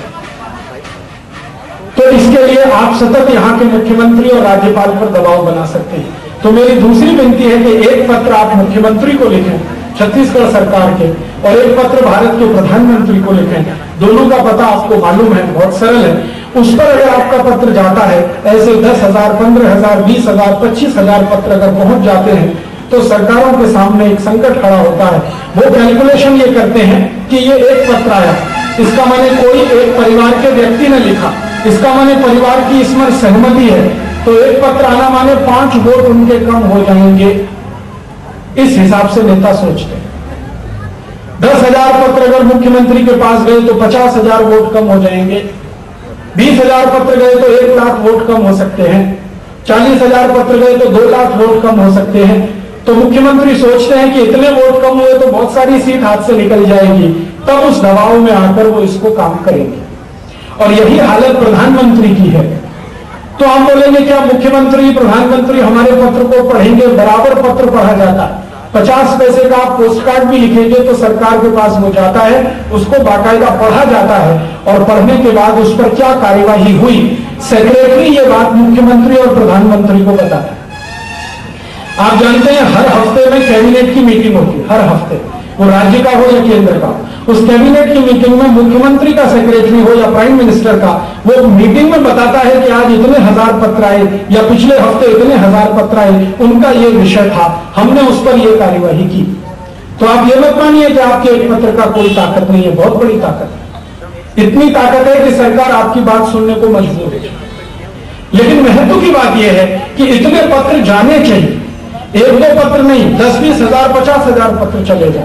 तो इसके लिए आप सतत यहाँ के मुख्यमंत्री और राज्यपाल पर दबाव बना सकते हैं। तो मेरी दूसरी विनती है कि एक पत्र आप मुख्यमंत्री को लिखें छत्तीसगढ़ सरकार के, और एक पत्र भारत के प्रधानमंत्री को लिखें। दोनों का पता आपको मालूम है, बहुत सरल है। उस पर अगर आपका पत्र जाता है, ऐसे दस हजार पंद्रह हजार बीस हजार पच्चीस हजार पत्र अगर पहुंच जाते हैं, तो सरकारों के सामने एक संकट खड़ा होता है। वो कैलकुलेशन ये करते हैं कि ये एक पत्र आया, इसका माने कोई एक परिवार के व्यक्ति ने लिखा, इसका माने परिवार की इसमें सहमति है, तो एक पत्र आना माने पांच वोट उनके कम हो जाएंगे। इस हिसाब से नेता सोचते हैं। दस हजार पत्र अगर मुख्यमंत्री के पास गए तो पचास हजार वोट कम हो जाएंगे, बीस हजार पत्र गए तो एक लाख वोट कम हो सकते हैं, चालीस हजार पत्र गए तो दो लाख वोट कम हो सकते हैं। तो मुख्यमंत्री सोचते हैं कि इतने वोट कम हुए तो बहुत सारी सीट हाथ से निकल जाएगी, तब उस दबाव में आकर वो इसको काम करेंगे। और यही हालत प्रधानमंत्री की है। तो हम बोलेंगे क्या मुख्यमंत्री प्रधानमंत्री हमारे पत्र को पढ़ेंगे? बराबर पत्र पढ़ा जाता है। पचास पैसे का आप पोस्ट कार्ड भी लिखेंगे तो सरकार के पास वो जाता है, उसको बाकायदा पढ़ा जाता है, और पढ़ने के बाद उस पर क्या कार्यवाही हुई सेक्रेटरी ये बात मुख्यमंत्री और प्रधानमंत्री को बताता है। आप जानते हैं हर हफ्ते में कैबिनेट की मीटिंग होती है, हर हफ्ते, वो राज्य का हो या केंद्र का। उस कैबिनेट की मीटिंग में मुख्यमंत्री का सेक्रेटरी हो या प्राइम मिनिस्टर का, वो मीटिंग में बताता है कि आज इतने हजार पत्र आए या पिछले हफ्ते इतने हजार पत्र आए, उनका ये विषय था, हमने उस पर यह कार्यवाही की। तो आप ये मत मानिए कि आपके एक पत्र का कोई ताकत नहीं है, बहुत बड़ी ताकत है। इतनी ताकत है कि सरकार आपकी बात सुनने को मजबूर है। लेकिन महत्व की बात यह है कि इतने पत्र जाने चाहिए, एक दो पत्र नहीं, दस बीस हजार पचास हजार पत्र चले जाए।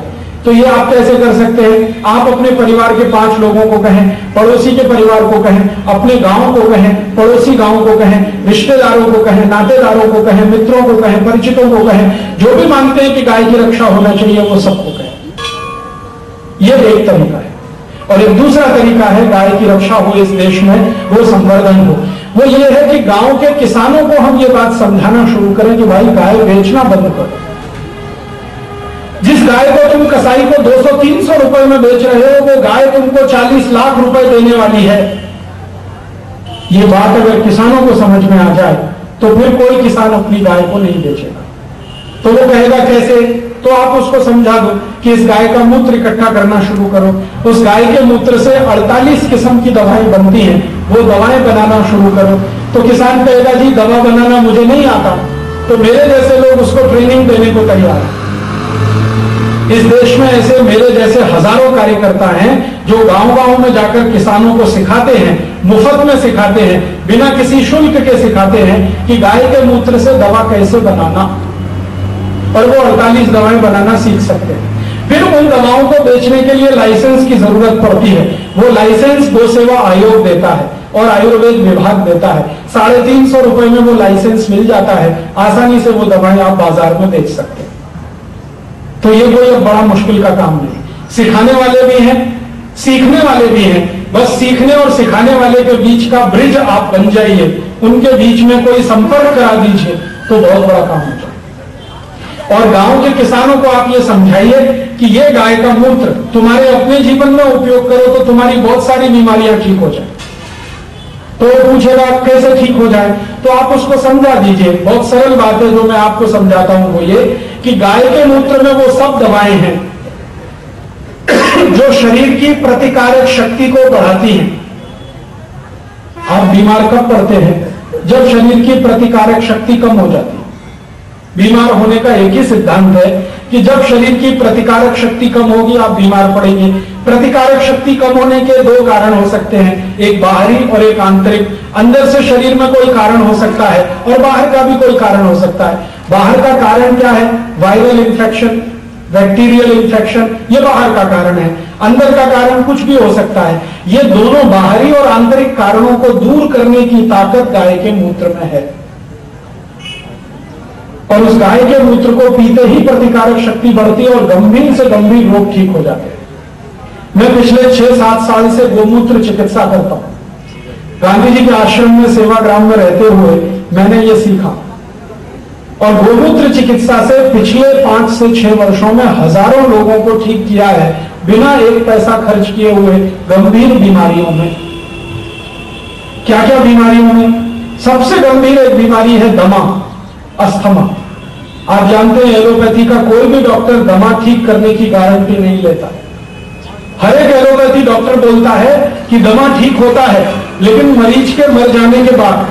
तो ये आप कैसे कर सकते हैं? आप अपने परिवार के पांच लोगों को कहें, पड़ोसी के परिवार को कहें, अपने गांव को कहें, पड़ोसी गांव को कहें, रिश्तेदारों को कहें, नातेदारों को कहें, मित्रों को कहें, परिचितों को कहें, जो भी मानते हैं कि गाय की रक्षा होना चाहिए वो सबको कहें। यह एक तरीका है। और एक दूसरा तरीका है गाय की रक्षा हो इस देश में, वो संवर्धन हो। वो ये है कि गांव के किसानों को हम ये बात समझाना शुरू करें कि भाई गाय बेचना बंद करो। जिस गाय को तुम कसाई को दो सौ तीन सौ रुपए में बेच रहे हो, वो गाय तुमको चालीस लाख रुपए देने वाली है। ये बात अगर किसानों को समझ में आ जाए तो फिर कोई किसान अपनी गाय को नहीं बेचेगा। तो वो कहेगा कैसे? तो आप उसको समझा दो कि इस गाय का मूत्र इकट्ठा करना शुरू करो। उस गाय के मूत्र से अड़तालीस किस्म की दवाएं बनती हैं, वो दवाएं बनाना शुरू करो। तो किसान कहेगा जी दवा बनाना मुझे नहीं आता, तो मेरे जैसे लोग उसको ट्रेनिंग देने को तैयार हैं। इस देश में ऐसे मेरे जैसे हजारों कार्यकर्ता हैं जो गांव-गांव में जाकर किसानों को सिखाते हैं, मुफ्त में सिखाते हैं, बिना किसी शुल्क के सिखाते हैं कि गाय के मूत्र से दवा कैसे बनाना, और वो अड़तालीस दवाएं बनाना सीख सकते हैं। फिर उन दवाओं को बेचने के लिए लाइसेंस की जरूरत पड़ती है। वो लाइसेंस गो सेवा आयोग देता है और आयुर्वेद विभाग देता है। साढ़े तीन सौ रुपए में वो लाइसेंस मिल जाता है, आसानी से वो दवाएं आप बाजार में बेच सकते हैं। तो ये कोई बड़ा मुश्किल का काम नहीं। सिखाने वाले भी हैं, सीखने वाले भी हैं, बस सीखने और सिखाने वाले के बीच का ब्रिज आप बन जाइए, उनके बीच में कोई संपर्क करा दीजिए, तो बहुत बड़ा काम हो जाए। और गांव के किसानों को आप ये समझाइए कि ये गाय का मूत्र तुम्हारे अपने जीवन में उपयोग करो तो तुम्हारी बहुत सारी बीमारियां ठीक हो जाए। तो पूछेगा कैसे ठीक हो जाए? तो आप उसको समझा दीजिए। बहुत सरल बात है जो मैं आपको समझाता हूं, वो ये कि गाय के मूत्र में वो सब दवाएं हैं जो शरीर की प्रतिकारक शक्ति को बढ़ाती हैं। आप बीमार कब पड़ते हैं? जब शरीर की प्रतिकारक शक्ति कम हो जाती है। बीमार होने का एक ही सिद्धांत है कि जब शरीर की प्रतिकारक शक्ति कम होगी आप बीमार पड़ेंगे। प्रतिकारक शक्ति कम होने के दो कारण हो सकते हैं, एक बाहरी और एक आंतरिक। अंदर से शरीर में कोई कारण हो सकता है और बाहर का भी कोई कारण हो सकता है। बाहर का कारण क्या है? वायरल इंफेक्शन, बैक्टीरियल इंफेक्शन, ये बाहर का कारण है। अंदर का कारण कुछ भी हो सकता है। ये दोनों बाहरी और आंतरिक कारणों को दूर करने की ताकत गाय के मूत्र में है। और उस गाय के मूत्र को पीते ही प्रतिकारक शक्ति बढ़ती है और गंभीर से गंभीर रोग ठीक हो जाते हैं। मैं पिछले छह सात साल से गोमूत्र चिकित्सा करता हूं। गांधी जी के आश्रम में सेवाग्राम में रहते हुए मैंने ये सीखा और गोमूत्र चिकित्सा से पिछले पांच से छह वर्षों में हजारों लोगों को ठीक किया है बिना एक पैसा खर्च किए हुए, गंभीर बीमारियों में। क्या क्या बीमारियों में? सबसे गंभीर एक बीमारी है दमा, अस्थमा। आप जानते हैं एलोपैथी का कोई भी डॉक्टर दमा ठीक करने की गारंटी नहीं लेता। हर एक एलोपैथी डॉक्टर बोलता है कि दमा ठीक होता है, लेकिन मरीज के मर जाने के बाद।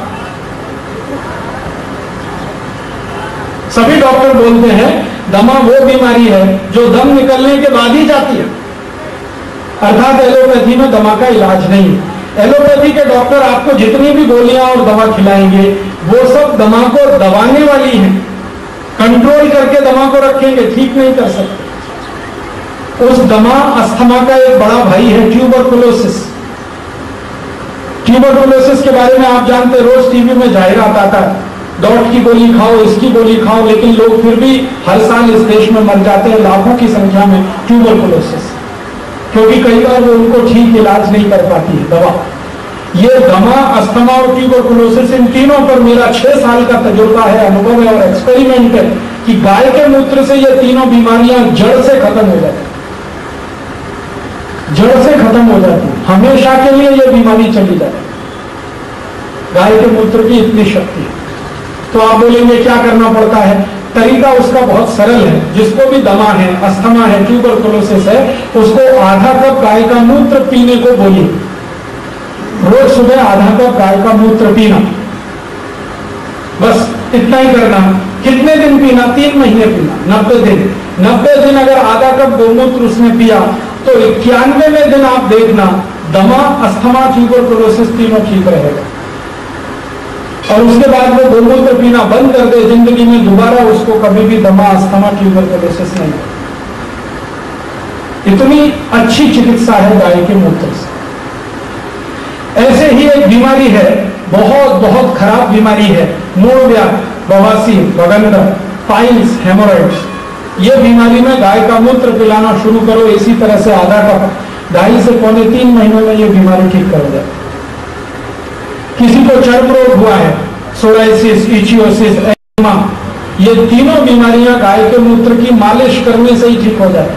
सभी डॉक्टर बोलते हैं दमा वो बीमारी है जो दम निकलने के बाद ही जाती है, अर्थात एलोपैथी में दमा का इलाज नहीं है। एलोपैथी के डॉक्टर आपको जितनी भी गोलियां और दवा खिलाएंगे वो सब दमा को दबाने वाली हैं, कंट्रोल करके दमा को रखेंगे, ठीक नहीं कर सकते। उस दमा अस्थमा का एक बड़ा भाई है ट्यूबरकुलोसिस। ट्यूबरकुलोसिस के बारे में आप जानते, रोज टीवी में जाहिरात आता है, डॉट की गोली खाओ, इसकी गोली खाओ, लेकिन लोग फिर भी हर साल इस देश में मर जाते हैं लाखों की संख्या में ट्यूबरकुलोसिस, क्योंकि कई बार वो उनको ठीक इलाज नहीं कर पाती है दवा। ये दमा, अस्थमा और ट्यूबरकुलोसिस, इन तीनों पर मेरा छह साल का तजुर्बा है, अनुभव है और एक्सपेरिमेंट है कि गाय के मूत्र से ये तीनों बीमारियां जड़ से खत्म हो जाती, जड़ से खत्म हो जाती, हमेशा के लिए ये बीमारी चली जाती। गाय के मूत्र की इतनी शक्ति है। तो आप बोलेंगे क्या करना पड़ता है? तरीका उसका बहुत सरल है। जिसको भी दमा है, अस्थमा है, ट्यूबरकुलोसिस है, उसको आधा कप गाय का मूत्र पीने को बोलिए। रोज सुबह आधा कप गाय का मूत्र पीना, बस इतना ही करना। कितने दिन पीना? तीन महीने पीना, नब्बे दिन। नब्बे दिन अगर आधा कप गोमूत्र उसने पिया तो इक्यानवे दिन आप देखना दमा, अस्थमा, ट्यूबरकुलोसिस तीनों ठीक रहेगा। और उसके बाद वो गोमूत्र पीना बंद कर दे, जिंदगी में दोबारा उसको कभी भी दमा, अस्थमा, ट्यूबरकुलोसिस नहीं। इतनी अच्छी चिकित्सा है गाय के मूत्र से। ऐसे ही एक बीमारी है, बहुत बहुत खराब बीमारी है, मूलव्याध, बवासीर, बगंदर, पाइल्स, हेमोरॉइड्स। ये बीमारी में गाय का मूत्र पिलाना शुरू करो, इसी तरह से आधा कप, ढाई से पौने तीन महीनों में ये बीमारी ठीक कर जाए। किसी को चर्म रोग हुआ है, सोराइसिस, इचियोसिस, एडिमा, ये तीनों बीमारियां गाय के मूत्र की मालिश करने से ही ठीक हो जाती।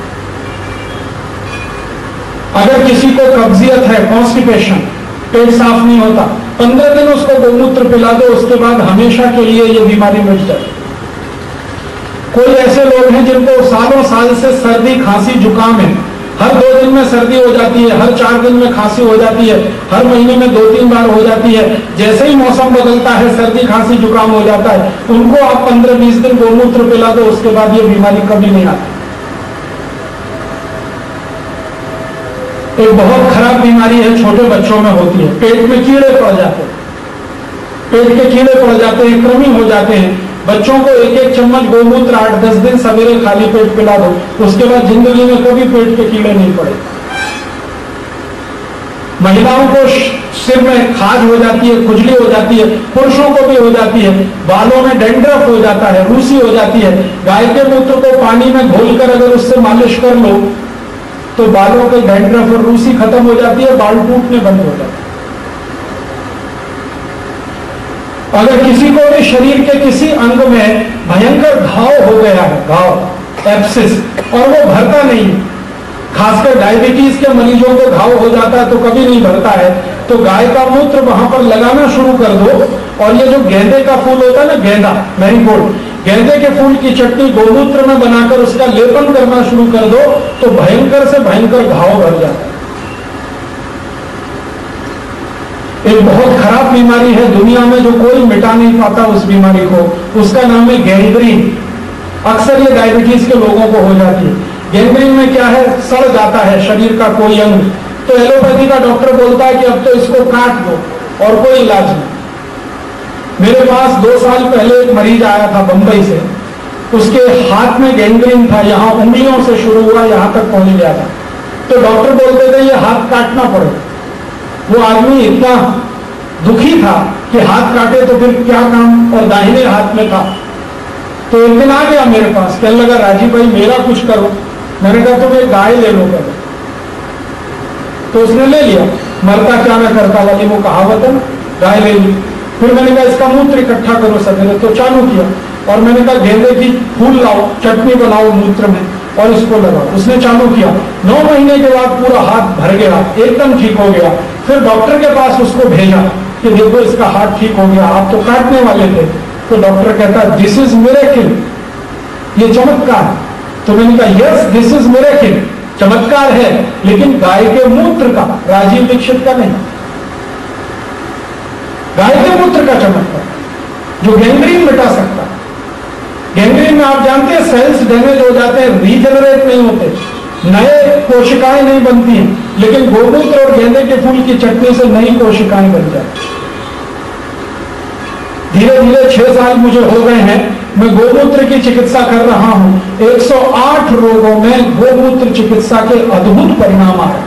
अगर किसी को कब्जियत है, कॉन्स्टिपेशन, पेट साफ नहीं होता, पंद्रह दिन उसको गोमूत्र पिला दो, उसके बाद हमेशा के लिए ये बीमारी मिट जाए। कोई ऐसे लोग हैं जिनको सालों साल से सर्दी, खांसी, जुकाम है, हर दो दिन में सर्दी हो जाती है, हर चार दिन में खांसी हो जाती है, हर महीने में दो तीन बार हो जाती है, जैसे ही मौसम बदलता है सर्दी, खांसी, जुकाम हो जाता है, उनको आप पंद्रह बीस दिन गोमूत्र पिला दो, उसके बाद ये बीमारी कभी नहीं आती। एक बहुत खराब बीमारी है, छोटे बच्चों में होती है, पेट में कीड़े पड़ जाते हैं, पेट के कीड़े पड़ जाते हैं, कृमि हो जाते हैं। बच्चों को एक एक चम्मच गोमूत्र आठ दस दिन सवेरे खाली पेट पिला दो, उसके बाद जिंदगी में कभी पेट के कीड़े नहीं पड़े। महिलाओं को सिर में खाज हो जाती है, खुजली हो जाती है, पुरुषों को भी हो जाती है, बालों में डेंड्रफ हो जाता है, रूसी हो जाती है। गाय के मूत्र को पानी में घोलकर अगर उससे मालिश कर लो तो बालों के डेंड्रफ और रूसी खत्म हो जाती है, बाल टूटने बंद हो जाते हैं। अगर किसी को भी शरीर के किसी अंग में भयंकर घाव हो गया है, घाव, एब्सिस, और वो भरता नहीं, खासकर डायबिटीज के मरीजों को घाव हो जाता है तो कभी नहीं भरता है, तो गाय का मूत्र वहां पर लगाना शुरू कर दो। और ये जो गेंदे का फूल होता है ना, गेंदा, मैरीगोल्ड, गेंदे के फूल की चटनी गोमूत्र में बनाकर उसका लेपन करना शुरू कर दो तो भयंकर से भयंकर घाव भर जाता है। एक बहुत खराब बीमारी है दुनिया में जो कोई मिटा नहीं पाता उस बीमारी को, उसका नाम है गैंग्रीन। अक्सर ये डायबिटीज के लोगों को हो जाती है। गैंग्रीन में क्या है, सड़ जाता है शरीर का कोई अंग, तो एलोपैथी का डॉक्टर बोलता है कि अब तो इसको काट दो और कोई इलाज नहीं। मेरे पास दो साल पहले एक मरीज आया था बंबई से, उसके हाथ में गैंग्रीन था, यहां उंगलियों से शुरू हुआ यहां तक पहुंच गया था। तो डॉक्टर बोलते थे ये हाथ काटना पड़े। वो आदमी इतना दुखी था कि हाथ काटे तो फिर क्या काम, और दाहिने हाथ में था। तो एक दिन आ गया मेरे पास, कहने लगा राजीव भाई मेरा कुछ करो। मैंने कहा तुम एक गाय ले लो पहले। तो उसने ले लिया, मरता क्या मैं करता वाली वो कहावत है, गाय ले ली। फिर मैंने कहा इसका मूत्र इकट्ठा करो सवेरे, तो चालू किया। और मैंने कहा गेंदे की फूल लाओ, चटनी बनाओ मूत्र में और इसको लगाओ। उसने चालू किया, नौ महीने के बाद पूरा हाथ भर गया, एकदम ठीक हो गया। फिर डॉक्टर के पास उसको भेजा कि देखो इसका हाथ ठीक हो गया, आप तो काटने वाले थे। तो डॉक्टर कहता दिस इज मिरेकल, ये चमत्कार। तो मैंने कहा यस दिस इज मिरेकल, चमत्कार है, लेकिन गाय के मूत्र का, राजीव दीक्षित का नहीं, गाय के मूत्र का चमत्कार जो गैंग्रीन मिटा सकता। गैंग्रीन में आप जानते हैं सेल्स डैमेज हो जाते हैं, रीजनरेट नहीं होते, नए कोशिकाएं नहीं बनती हैं, लेकिन गोमूत्र और गेंदे के फूल की चटनी से नई कोशिकाएं बन जाती। धीरे धीरे छह साल मुझे हो गए हैं, मैं गोमूत्र की चिकित्सा कर रहा हूं। एक सौ आठ रोगों में गोमूत्र चिकित्सा के अद्भुत परिणाम आए।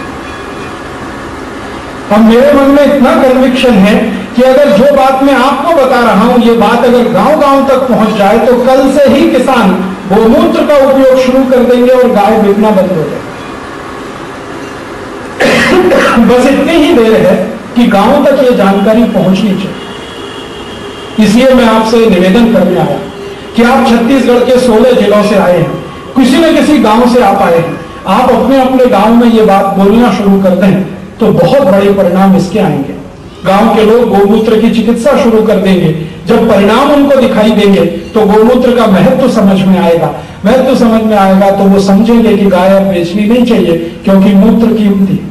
अब मेरे मन में इतना कन्विक्शन है कि अगर जो बात मैं आपको बता रहा हूं, ये बात अगर गांव गांव तक पहुंच जाए तो कल से ही किसान गोमूत्र का उपयोग शुरू कर देंगे और गाय बिकना बंद हो जाए। बस इतनी ही देर है कि गांव तक ये जानकारी पहुंचनी चाहिए। इसलिए मैं आपसे निवेदन करने आया कि आप छत्तीसगढ़ के सोलह जिलों से आए हैं, किसी न किसी गांव से आप आए हैं, आप अपने अपने गांव में ये बात बोलना शुरू कर दें तो बहुत बड़े परिणाम इसके आएंगे। गांव के लोग गोमूत्र की चिकित्सा शुरू कर देंगे। जब परिणाम उनको दिखाई देंगे तो गोमूत्र का महत्व तो समझ में आएगा। महत्व तो समझ में आएगा तो वो समझेंगे कि गाय अब बेचनी नहीं चाहिए क्योंकि मूत्र कीमती।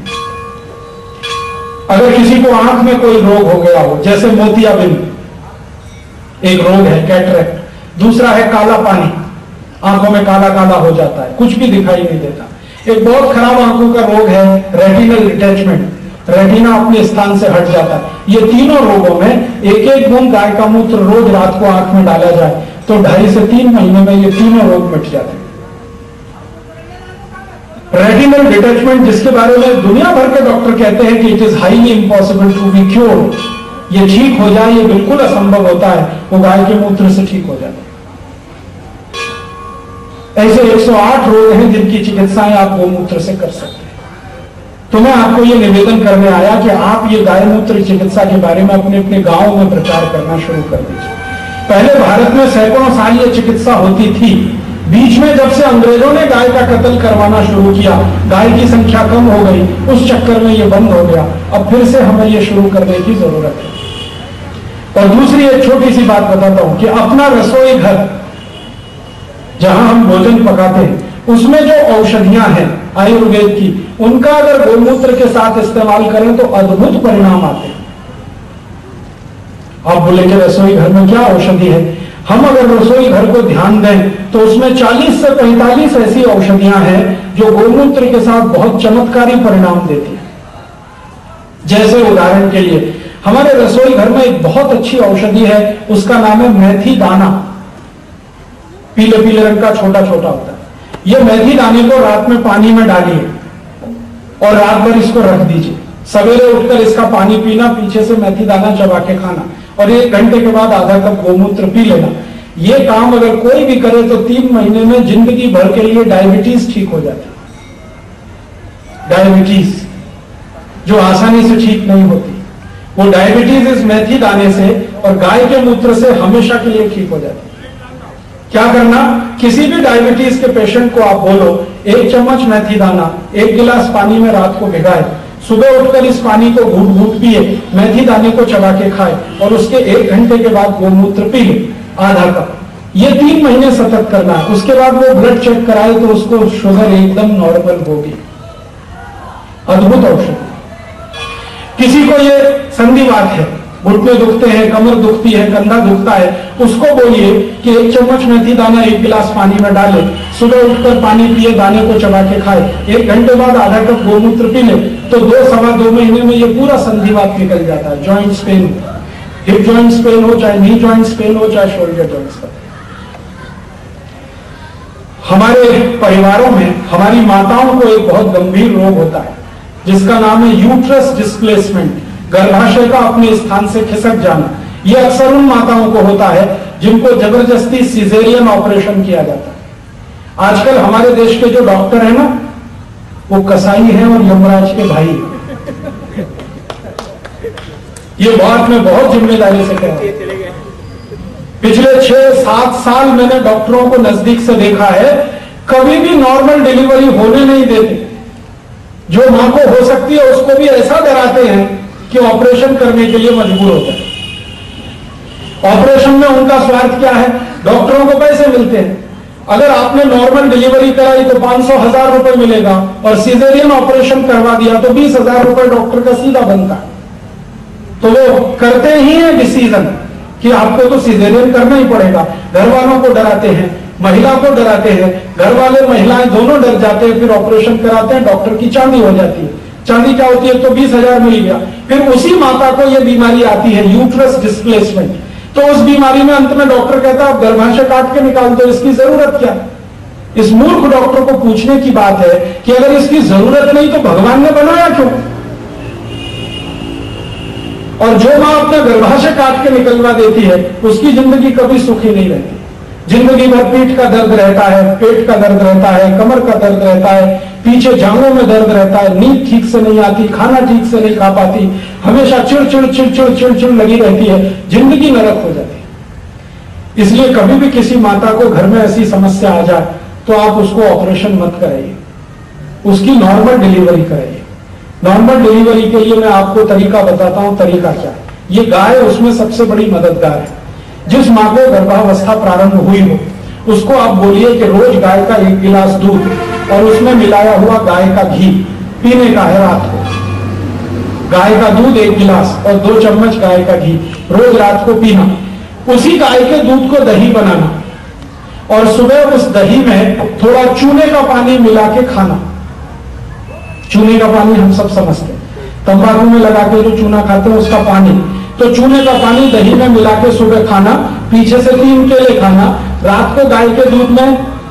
अगर किसी को आंख में कोई रोग हो गया हो, जैसे मोतियाबिंद एक रोग है, कैटरेक्ट, दूसरा है काला पानी, आंखों में काला काला हो जाता है, कुछ भी दिखाई नहीं देता। एक बहुत खराब आंखों का रोग है रेटिनल डिटैचमेंट, रेटिना अपने स्थान से हट जाता है। ये तीनों रोगों में एक एक बूंद गाय का मूत्र रोज रात को आंख में डाला जाए तो ढाई से तीन महीने में ये तीनों रोग मिट जाते हैं। रेटिनल डिटैचमेंट, जिसके बारे में दुनिया भर के डॉक्टर कहते हैं कि it is highly impossible to be cured, ये ठीक हो जाए, ये बिल्कुल असंभव होता है, वो गाय के मूत्र से ठीक हो जाता है। ऐसे एक सौ आठ रोग हैं जिनकी चिकित्साएं आप गोमूत्र से कर सकते हैं। तो मैं आपको ये निवेदन करने आया कि आप ये गाय मूत्र चिकित्सा के बारे में अपने अपने गांव में प्रचार करना शुरू कर दीजिए। पहले भारत में सैकड़ों साल ये चिकित्सा होती थी, बीच में जब से अंग्रेजों ने गाय का कत्ल करवाना शुरू किया, गाय की संख्या कम हो गई, उस चक्कर में ये बंद हो गया। अब फिर से हमें ये शुरू करने की जरूरत है। और दूसरी एक छोटी सी बात बताता हूं कि अपना रसोई घर जहां हम भोजन पकाते हैं, उसमें जो औषधियां हैं आयुर्वेद की, उनका अगर गोमूत्र के साथ इस्तेमाल करें तो अद्भुत परिणाम आते हैं। आप बोले कि रसोई घर में क्या औषधि है? हम अगर रसोई घर को ध्यान दें तो उसमें चालीस से पैंतालीस ऐसी औषधियां हैं जो गोमूत्र के साथ बहुत चमत्कारी परिणाम देती हैं। जैसे उदाहरण के लिए हमारे रसोई घर में एक बहुत अच्छी औषधि है, उसका नाम है मेथी दाना। पीले पीले रंग का छोटा छोटा होता है। यह मेथी दाने को रात में पानी में डालिए और रात भर इसको रख दीजिए। सवेरे उठकर इसका पानी पीना, पीछे से मेथी दाना चबा के खाना और एक घंटे के बाद आधा कप गोमूत्र पी लेना। यह काम अगर कोई भी करे तो तीन महीने में जिंदगी भर के लिए डायबिटीज ठीक हो जाती है। डायबिटीज जो आसानी से ठीक नहीं होती, वो डायबिटीज इस मेथी दाने से और गाय के मूत्र से हमेशा के लिए ठीक हो जाती है। क्या करना, किसी भी डायबिटीज के पेशेंट को आप बोलो एक चम्मच मेथी दाना एक गिलास पानी में रात को भिगाए, सुबह उठकर इस पानी को घूट घूट पिए, मेथी दाने को चबा के खाए और उसके एक घंटे के बाद गोमूत्र पी ले आधा कप। ये तीन महीने सतत करना है। उसके बाद वो ब्लड चेक कराए तो उसको शुगर एकदम नॉर्मल होगी। अद्भुत औषध। किसी को ये संधिवात है, घुटने दुखते हैं, कमर दुखती है, कंधा दुखता है, उसको बोलिए कि एक चम्मच मेथी दाना एक गिलास पानी में डाले, सुबह उठकर पानी पिए, दाने को चबा के खाए, एक घंटे बाद आधा कप गोमूत्र पी ले, तो दो सवा दो महीने में ये पूरा संधिवात निकल जाता है। Joints pain, hip joints pain हो, चाहे नी जॉइंट्स पेन हो, चाहे शोल्डर जॉइंट्स पेन। हमारे परिवारों में हमारी माताओं को एक बहुत गंभीर रोग होता है जिसका नाम है यूट्रस डिस्प्लेसमेंट, गर्भाशय का अपने स्थान से खिसक जाना। यह अक्सर उन माताओं को होता है जिनको जबरदस्ती सिजेरियन ऑपरेशन किया जाता है। आजकल हमारे देश के जो डॉक्टर हैं ना, वो कसाई हैं और यमराज के भाई हैं। ये बात मैं बहुत जिम्मेदारी से कह रहा हूं। पिछले छह सात साल मैंने डॉक्टरों को नजदीक से देखा है, कभी भी नॉर्मल डिलीवरी होने नहीं देते। जो मां को हो सकती है उसको भी ऐसा डराते हैं कि ऑपरेशन करने के लिए मजबूर होता है। ऑपरेशन में उनका स्वार्थ क्या है? डॉक्टरों को पैसे मिलते हैं। अगर आपने नॉर्मल डिलीवरी कराई तो पांच सौ हजार रुपए मिलेगा और सिजेरियन ऑपरेशन करवा दिया तो बीस हजार रुपए डॉक्टर का सीधा बनता है। तो वो करते ही है डिसीजन कि आपको तो सिजेरियन करना ही पड़ेगा। घर वालों को डराते हैं, महिला को डराते हैं, घर वाले महिलाएं दोनों डर जाते हैं, फिर ऑपरेशन कराते हैं, डॉक्टर की चांदी हो जाती है। चांदी क्या होती है? तो बीस हजार मिल गया। फिर उसी माता को यह बीमारी आती है यूट्रस डिस्प्लेसमेंट। तो उस बीमारी में अंत में डॉक्टर कहता है आप गर्भाशय काट के निकाल दो, इसकी जरूरत क्या? इस मूर्ख डॉक्टर को पूछने की बात है कि अगर इसकी जरूरत नहीं तो भगवान ने बनाया क्यों? और जो मां अपना गर्भाशय काट के निकलवा देती है उसकी जिंदगी कभी सुखी नहीं रहती। जिंदगी भर पीठ का दर्द रहता है, पेट का दर्द रहता है, कमर का दर्द रहता है, पीछे जांघों में दर्द रहता है, नींद ठीक से नहीं आती, खाना ठीक से नहीं खा पाती, हमेशा चिड़चिड़ चिड़चिड़ चिड़चिड़ लगी रहती है, जिंदगी नरक हो जाती है। इसलिए कभी भी किसी माता को घर में ऐसी समस्या आ जाए तो आप उसको ऑपरेशन मत कराइए, उसकी नॉर्मल डिलीवरी कराइए। नॉर्मल डिलीवरी के लिए मैं आपको तरीका बताता हूं। तरीका क्या है? ये गाय उसमें सबसे बड़ी मददगार है। जिस मां को गर्भावस्था प्रारंभ हुई हो उसको आप बोलिए कि रोज गाय का एक गिलास दूध और उसमें मिलाया हुआ गाय का घी पीने का है रात को। गाय का दूध एक गिलास और दो चम्मच गाय का घी रोज रात को पीना। उसी गाय के दूध को दही बनाना और सुबह उस दही में थोड़ा चूने का पानी मिला के खाना। चूने का पानी हम सब समझते हैं, तंबाकू में लगा के जो चूना खाते हैं उसका पानी। तो चूने का पानी दही में मिला के सुबह खाना, पीछे से तीन केले खाना, रात को गाय के दूध में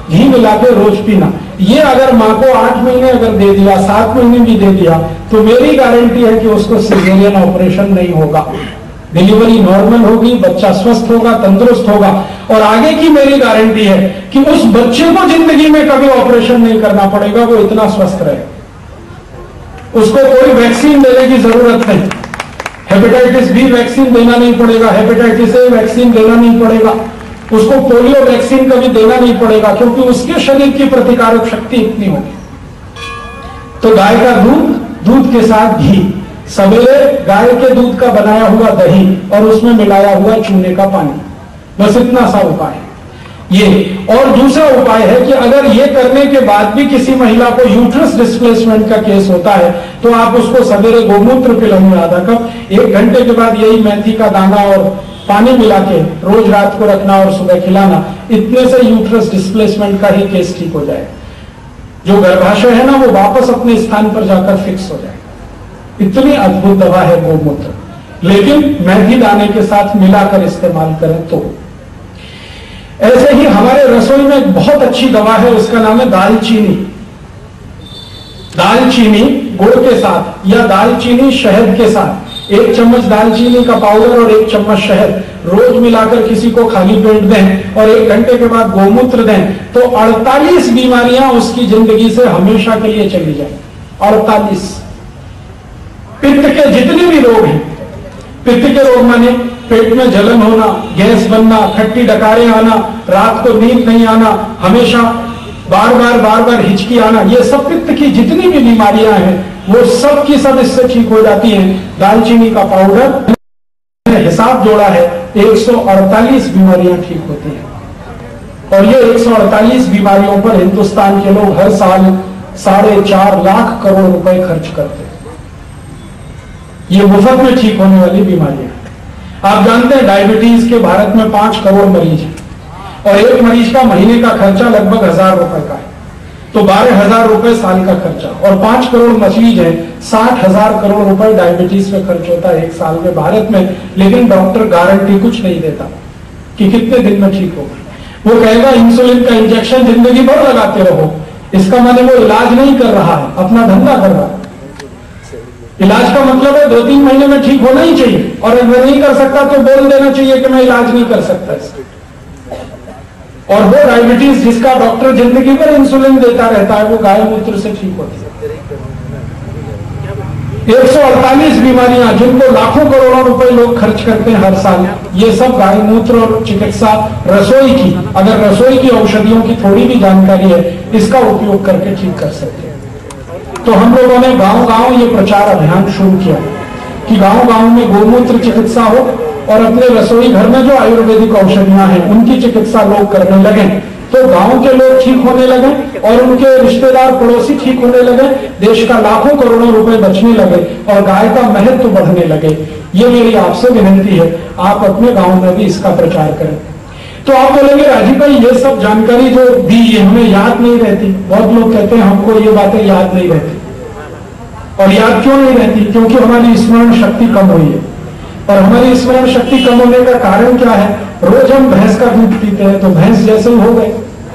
घी मिला के रोज पीना। ये अगर माँ को आठ महीने अगर दे दिया, सात महीने भी दे दिया, तो मेरी गारंटी है कि उसको सिजेरियन ऑपरेशन नहीं होगा, डिलीवरी नॉर्मल होगी, बच्चा स्वस्थ होगा, तंदुरुस्त होगा। और आगे की मेरी गारंटी है कि उस बच्चे को जिंदगी में कभी ऑपरेशन नहीं करना पड़ेगा, वो इतना स्वस्थ रहे, उसको कोई वैक्सीन देने की जरूरत नहीं, हेपेटाइटिस बी वैक्सीन देना नहीं पड़ेगा, हेपेटाइटिस ए वैक्सीन देना नहीं पड़ेगा, उसको पोलियो वैक्सीन कभी देना नहीं पड़ेगा, क्योंकि उसके शरीर की प्रतिकारक शक्ति इतनी होगी। तो गाय का दूध, दूध के साथ घी, सवेरे गाय के दूध का बनाया हुआ दही और उसमें मिलाया हुआ चूने का पानी, बस इतना सा उपाय है ये। और दूसरा उपाय है कि अगर ये करने के बाद भी किसी महिला को यूट्रस डिस्प्लेसमेंट का केस होता है, तो आप उसको सवेरे गोमूत्र पिलाइए आधा कप, एक घंटे के बाद यही मेथी का दाना और पानी मिला के रोज रात को रखना और सुबह खिलाना। इतने से यूट्रस डिस्प्लेसमेंट का ही केस ठीक हो जाए, जो गर्भाशय है ना वो वापस अपने स्थान पर जाकर फिक्स हो जाए। इतनी अद्भुत दवा है गोमूत्र, लेकिन मेथी दाने के साथ मिलाकर इस्तेमाल करें तो। ऐसे ही हमारे रसोई में एक बहुत अच्छी दवा है, उसका नाम है दालचीनी। दालचीनी गुड़ के साथ या दालचीनी शहद के साथ, एक चम्मच दालचीनी का पाउडर और एक चम्मच शहद रोज मिलाकर किसी को खाली पेट दें और एक घंटे के बाद गोमूत्र दें, तो अड़तालीस बीमारियां उसकी जिंदगी से हमेशा के लिए चली जाए। अड़तालीस। पित्त के जितने भी रोग हैं, पित्त के रोग माने पेट में जलन होना, गैस बनना, खट्टी डकारें आना, रात को नींद नहीं आना, हमेशा बार बार बार बार हिचकी आना, ये सब पित्त की जितनी भी बीमारियां हैं वो सब की सब इससे ठीक हो जाती हैं। दालचीनी का पाउडर हिसाब जोड़ा है, एक सौ अड़तालीस बीमारियां ठीक होती हैं। और ये एक सौ अड़तालीस बीमारियों पर हिंदुस्तान के लोग हर साल साढ़े चार लाख करोड़ रुपए खर्च करते हैं। ये मुफ्त में ठीक होने वाली बीमारियां। आप जानते हैं डायबिटीज के भारत में पांच करोड़ मरीज हैं और एक मरीज का महीने का खर्चा लगभग हजार रुपए का है, तो बारह हजार रुपए साल का खर्चा। और पांच करोड़ मरीज है, साठ हजार करोड़ रुपए डायबिटीज पे खर्च होता है एक साल में भारत में। लेकिन डॉक्टर गारंटी कुछ नहीं देता कि कितने दिन में ठीक होगा। वो कहेगा इंसुलिन का इंजेक्शन जिंदगी भर लगाते रहो, इसका माने वो इलाज नहीं कर रहा है, अपना धंधा कर रहा है। इलाज का मतलब है दो तीन महीने में ठीक होना ही चाहिए, और अगर नहीं कर सकता तो बोल देना चाहिए कि मैं इलाज नहीं कर सकता इसका। और वो डायबिटीज जिसका डॉक्टर जिंदगी भर इंसुलिन देता रहता है, वो गाय मूत्र से ठीक होती है। एक सौ अड़तालीस बीमारियां जिनको लाखों करोड़ों रुपए लोग खर्च करते हैं हर साल, ये सब गाय मूत्र और चिकित्सा रसोई की, अगर रसोई की औषधियों की थोड़ी भी जानकारी है, इसका उपयोग करके ठीक कर सकते हैं। तो हम लोगों ने गांव गांव ये प्रचार अभियान शुरू किया कि गांव गांव में गोमूत्र चिकित्सा हो और अपने रसोई घर में जो आयुर्वेदिक औषधियां हैं उनकी चिकित्सा लोग करने लगे, तो गांव के लोग ठीक होने लगे और उनके रिश्तेदार पड़ोसी ठीक होने लगे, देश का लाखों करोड़ों रुपए बचने लगे और गाय का महत्व बढ़ने लगे। ये मेरी आपसे विनती है, आप अपने गांव में भी इसका प्रचार करें। तो आप बोलेंगे राजीव भाई ये सब जानकारी जो दी ये हमें याद नहीं रहती। बहुत लोग कहते हैं हमको ये बातें याद नहीं रहती। और याद क्यों नहीं रहती? क्योंकि हमारी स्मरण शक्ति कम हुई है। और हमारी स्मरण शक्ति कम होने का कारण क्या है? रोज हम भैंस का दूध पीते हैं तो भैंस जैसे ही हो गए,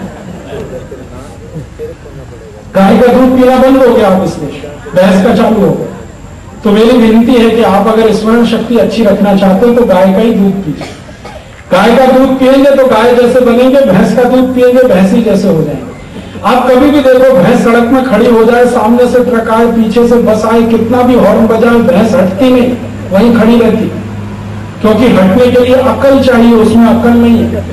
गाय का दूध पीना बंद हो गया, आप इसलिए भैंस का चालू हो गया। तो मेरी विनती है कि आप अगर स्मरण शक्ति अच्छी रखना चाहते हो तो गाय का ही दूध पीजिए। गाय का दूध पिएंगे तो गाय जैसे बनेंगे, भैंस का दूध पिएंगे भैंसी जैसे हो जाएंगे। आप कभी भी देखो भैंस सड़क में खड़ी हो जाए, सामने से ट्रक आए, पीछे से बस आए, कितना भी हॉर्न बजाए, भैंस हटती नहीं, वहीं खड़ी रहती, क्योंकि हटने के लिए अकल चाहिए, उसमें अकल नहीं है।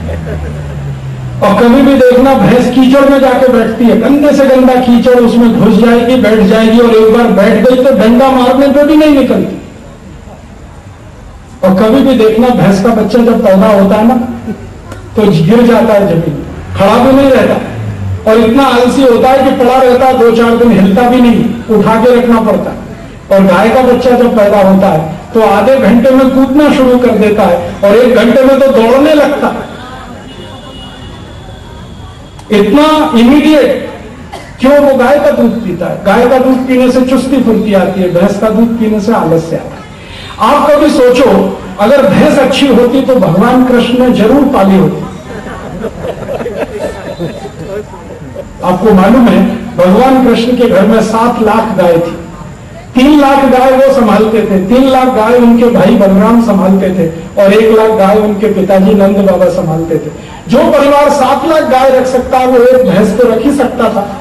और कभी भी देखना भैंस कीचड़ में जाके बैठती है, गंदे से गंदा कीचड़, उसमें घुस जाएगी, बैठ जाएगी, और एक बार बैठ गई तो डंडा मारने पे भी नहीं निकलती। और कभी भी देखना भैंस का बच्चा जब पैदा होता है ना तो गिर जाता है जमीन, खड़ा भी नहीं रहता, और इतना आलसी होता है कि पड़ा रहता है, दो चार दिन हिलता भी नहीं, उठा के रखना पड़ता है। और गाय का बच्चा जब पैदा होता है तो आधे घंटे में कूदना शुरू कर देता है और एक घंटे में तो दौड़ने लगता है। इतना इमीडिएट। क्यों? वो गाय का दूध पीता है। गाय का दूध पीने से चुस्ती फुर्ती आती है, भैंस का दूध पीने से आलस्य आता है। आप कभी सोचो अगर भैंस अच्छी होती तो भगवान कृष्ण ने जरूर पाली होती। आपको मालूम है भगवान कृष्ण के घर में सात लाख गाय थी। तीन लाख गाय वो संभालते थे, तीन लाख गाय उनके भाई बलराम संभालते थे और एक लाख गाय उनके पिताजी नंद बाबा संभालते थे। जो परिवार सात लाख गाय रख सकता वो एक भैंस तो रख ही सकता था,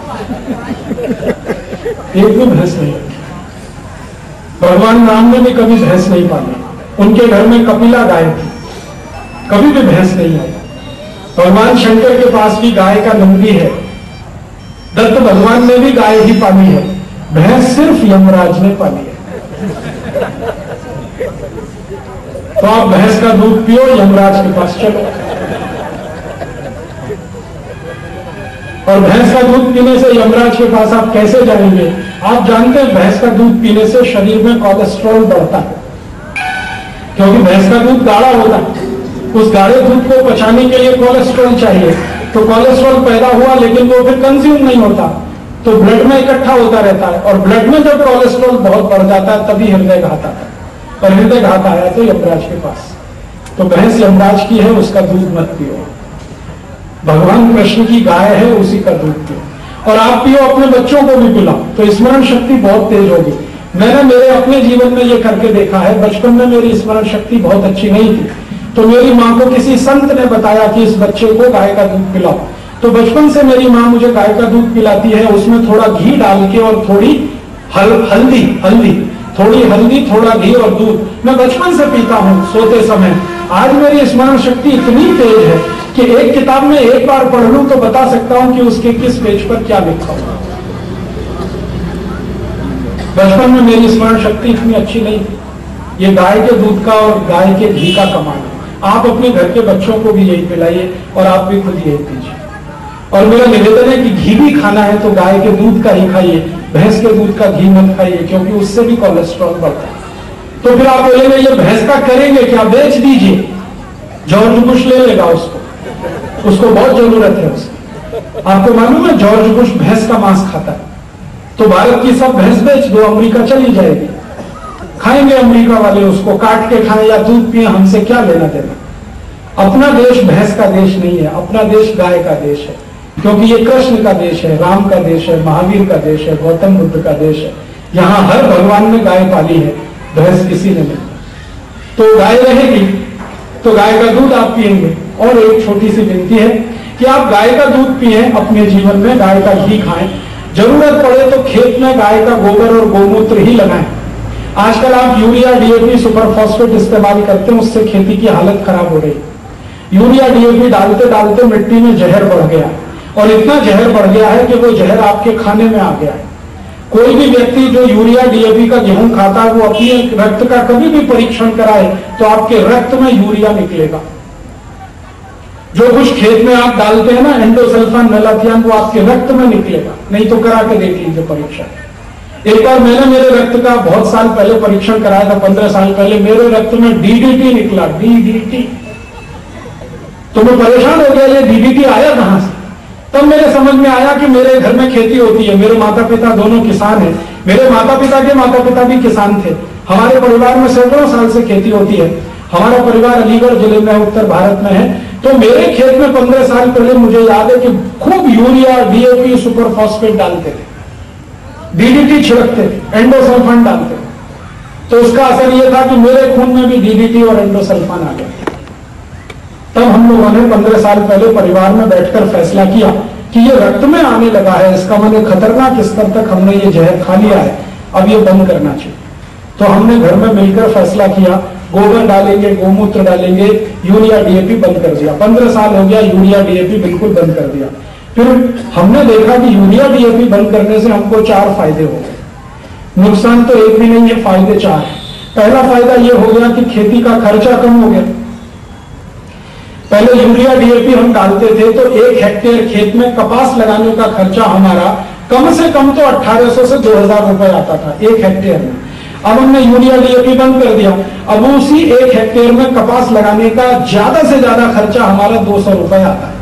एक भी भैंस नहीं रखी। भगवान राम ने भी कभी भैंस नहीं पाली, उनके घर में कपिला गाय थी, कभी भी भैंस नहीं आई। भगवान शंकर के पास भी गाय का नंदी है, दत्त भगवान ने भी गाय ही पाली है, भैंस सिर्फ यमराज ने पाली है। तो आप भैंस का दूध पियो, यमराज के पास चलो। और भैंस का दूध पीने से यमराज के पास आप कैसे जाएंगे? आप जानते हैं भैंस का दूध पीने से शरीर में कोलेस्ट्रॉल बढ़ता है, क्योंकि भैंस का दूध गाढ़ा होता है। उस गाढ़े दूध को पचाने के लिए कोलेस्ट्रॉल चाहिए, तो कोलेस्ट्रॉल पैदा हुआ लेकिन वो फिर कंज्यूम नहीं होता, तो ब्लड में इकट्ठा होता रहता है। और ब्लड में जब कोलेस्ट्रॉल बहुत बढ़ जाता है तभी हृदय घात आता है, और हृदय घात आया तो यमराज के पास। तो भैंस यमराज की है, उसका दूध मत पियो। भगवान कृष्ण की गाय है, उसी का दूध पियो। और आप पियो, अपने बच्चों को भी पिलाओ, तो स्मरण शक्ति बहुत तेज होगी। मैंने मेरे अपने जीवन में ये करके देखा है। बचपन में मेरी स्मरण शक्ति बहुत अच्छी नहीं थी, तो मेरी माँ को किसी संत ने बताया कि इस बच्चे को गाय का दूध पिलाओ। तो बचपन से मेरी माँ मुझे गाय का दूध पिलाती है, उसमें थोड़ा घी डाल के और थोड़ी हल, हल्दी हल्दी थोड़ी हल्दी थोड़ा घी और दूध मैं बचपन से पीता हूँ सोते समय। आज मेरी स्मरण शक्ति इतनी तेज है कि एक किताब में एक बार पढ़ लूं तो बता सकता हूं कि उसके किस पेज पर क्या लिखा हुआ। बचपन में मेरी स्मरण शक्ति इतनी अच्छी नहीं थी। ये गाय के दूध का और गाय के घी का कमाल है। आप अपने घर के बच्चों को भी यही पिलाइए और आप भी खुद यही पीजिए। और मेरा निवेदन है कि घी भी खाना है तो गाय के दूध का ही खाइए, भैंस के दूध का घी मत खाइए, क्योंकि उससे भी कोलेस्ट्रॉल बढ़ता है। तो फिर आप बोलेंगे ये भैंस का करेंगे क्या? बेच दीजिए, जॉर्ज बुश ले लेगा उसको, उसको बहुत जरूरत है उसकी। आपको मालूम है जॉर्ज बुश भैंस का मांस खाता है, तो भारत की सब भैंस बेच दो, अमेरिका चली जाएगी। खाएंगे अमेरिका वाले उसको, काट के खाएं या दूध पिए, हमसे क्या लेना देना। अपना देश भैंस का देश नहीं है, अपना देश गाय का देश है, क्योंकि ये कृष्ण का देश है, राम का देश है, महावीर का देश है, गौतम बुद्ध का देश है। यहाँ हर भगवान ने गाय पाली है, भैंस किसी ने नहीं। तो गाय रहेगी तो गाय का दूध आप पिएंगे। और एक छोटी सी विनती है कि आप गाय का दूध पिए, अपने जीवन में गाय का घी खाएं, जरूरत पड़े तो खेत में गाय का गोबर और गोमूत्र ही लगाएं। आजकल आप यूरिया डीएपी सुपर फॉस्फेट इस्तेमाल करते हैं, उससे खेती की हालत खराब हो रही। यूरिया डीएपी डालते डालते मिट्टी में जहर बढ़ गया, और इतना जहर बढ़ गया है कि वो जहर आपके खाने में आ गया है। कोई भी व्यक्ति जो यूरिया डीएपी का गेहूं खाता है वो अपने रक्त का कभी भी परीक्षण कराए तो आपके रक्त में यूरिया निकलेगा। जो कुछ खेत में आप डालते हैं ना, एंडोसल्फान मेलाथियान, वो आपके रक्त में निकलेगा। नहीं तो करा के देख लीजिए परीक्षण। एक बार मैंने मेरे रक्त का बहुत साल पहले परीक्षण कराया था, पंद्रह साल पहले। मेरे रक्त में डीडीटी निकला, डीडीटी। तो मैं परेशान हो गया, ये डीडीटी आया कहां से? तब मेरे समझ में आया कि मेरे घर में खेती होती है, मेरे माता पिता दोनों किसान हैं, मेरे माता पिता के माता पिता भी किसान थे। हमारे परिवार में सैकड़ों साल से खेती होती है। हमारा परिवार अलीगढ़ जिले में उत्तर भारत में है। तो मेरे खेत में पंद्रह साल पहले मुझे याद है कि खूब यूरिया डीएपी सुपर फॉस्फेट डालते थे, डीडीटी छिड़कते थे, एंडोसल्फान डालते थे। तो उसका असर यह था कि मेरे खून में भी डीडीटी और एंडोसल्फान आ गया। तब हम लोगों ने पंद्रह साल पहले परिवार में बैठकर फैसला किया कि ये रक्त में आने लगा है, इसका मैंने खतरनाक स्तर तक हमने ये जहर खा लिया है, अब ये बंद करना चाहिए। तो हमने घर में मिलकर फैसला किया, गोबर डालेंगे, गोमूत्र डालेंगे, यूरिया डीएपी बंद कर दिया। पंद्रह साल हो गया, यूरिया डीएपी बिल्कुल बंद कर दिया। फिर हमने देखा कि यूरिया डीएपी बंद करने से हमको चार फायदे हो गए। नुकसान तो एक भी नहीं है, फायदे चार है। पहला फायदा ये हो गया कि खेती का खर्चा कम हो गया। पहले यूरिया डीएपी हम डालते थे तो एक हेक्टेयर खेत में कपास लगाने का खर्चा हमारा कम से कम तो अठारह सौ से दो हजार रुपए आता था एक हेक्टेयर में। अब हमने यूरिया डीएपी बंद कर दिया, अब उसी एक हेक्टेयर में कपास लगाने का ज्यादा से ज्यादा खर्चा हमारा दो सौ रुपए आता है।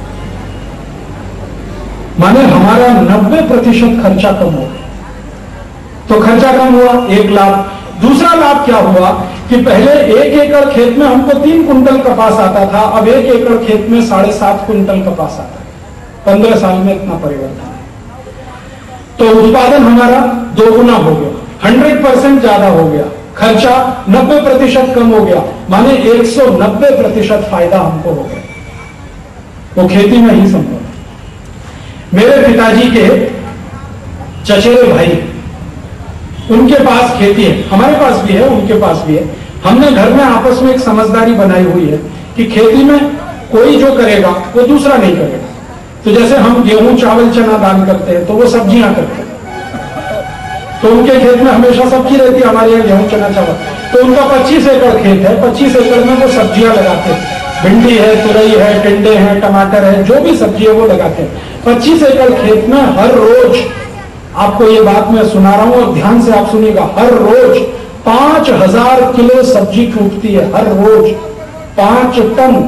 माने हमारा नब्बे प्रतिशत खर्चा कम हो गया। तो खर्चा कम हुआ, एक लाभ। दूसरा लाभ क्या हुआ कि पहले एक एकड़ खेत में हमको तीन कुंटल कपास आता था, अब एक एकड़ खेत में साढ़े सात कुंटल कपास आता है। पंद्रह साल में इतना परिवर्तन। तो उत्पादन हमारा दोगुना हो गया, हंड्रेड परसेंट ज्यादा हो गया, खर्चा नब्बे प्रतिशत कम हो गया, माने एक सौ नब्बे प्रतिशत फायदा हमको हो गया। वो खेती में ही संभव है। मेरे पिताजी के चचेरे भाई, उनके पास खेती है, हमारे पास भी है, उनके पास भी है। हमने घर में आपस में एक समझदारी बनाई हुई है कि खेती में कोई जो करेगा वो दूसरा नहीं करेगा। तो जैसे हम गेहूं चावल चना दाल करते हैं तो वो सब्जियां करते हैं, तो उनके खेत में हमेशा सब्जी रहती है, हमारे यहाँ गेहूं चना चावल। तो उनका पच्चीस एकड़ खेत है, पच्चीस एकड़ में वो सब्जियां लगाते हैं, भिंडी है, तुरई है, टिंडे हैं, टमाटर है, जो भी सब्जी है वो लगाते हैं। पच्चीस एकड़ खेत में हर रोज, आपको ये बात मैं सुना रहा हूं और ध्यान से आप सुनिएगा, हर रोज पांच हजार किलो सब्जी टूटती है, हर रोज पांच टन।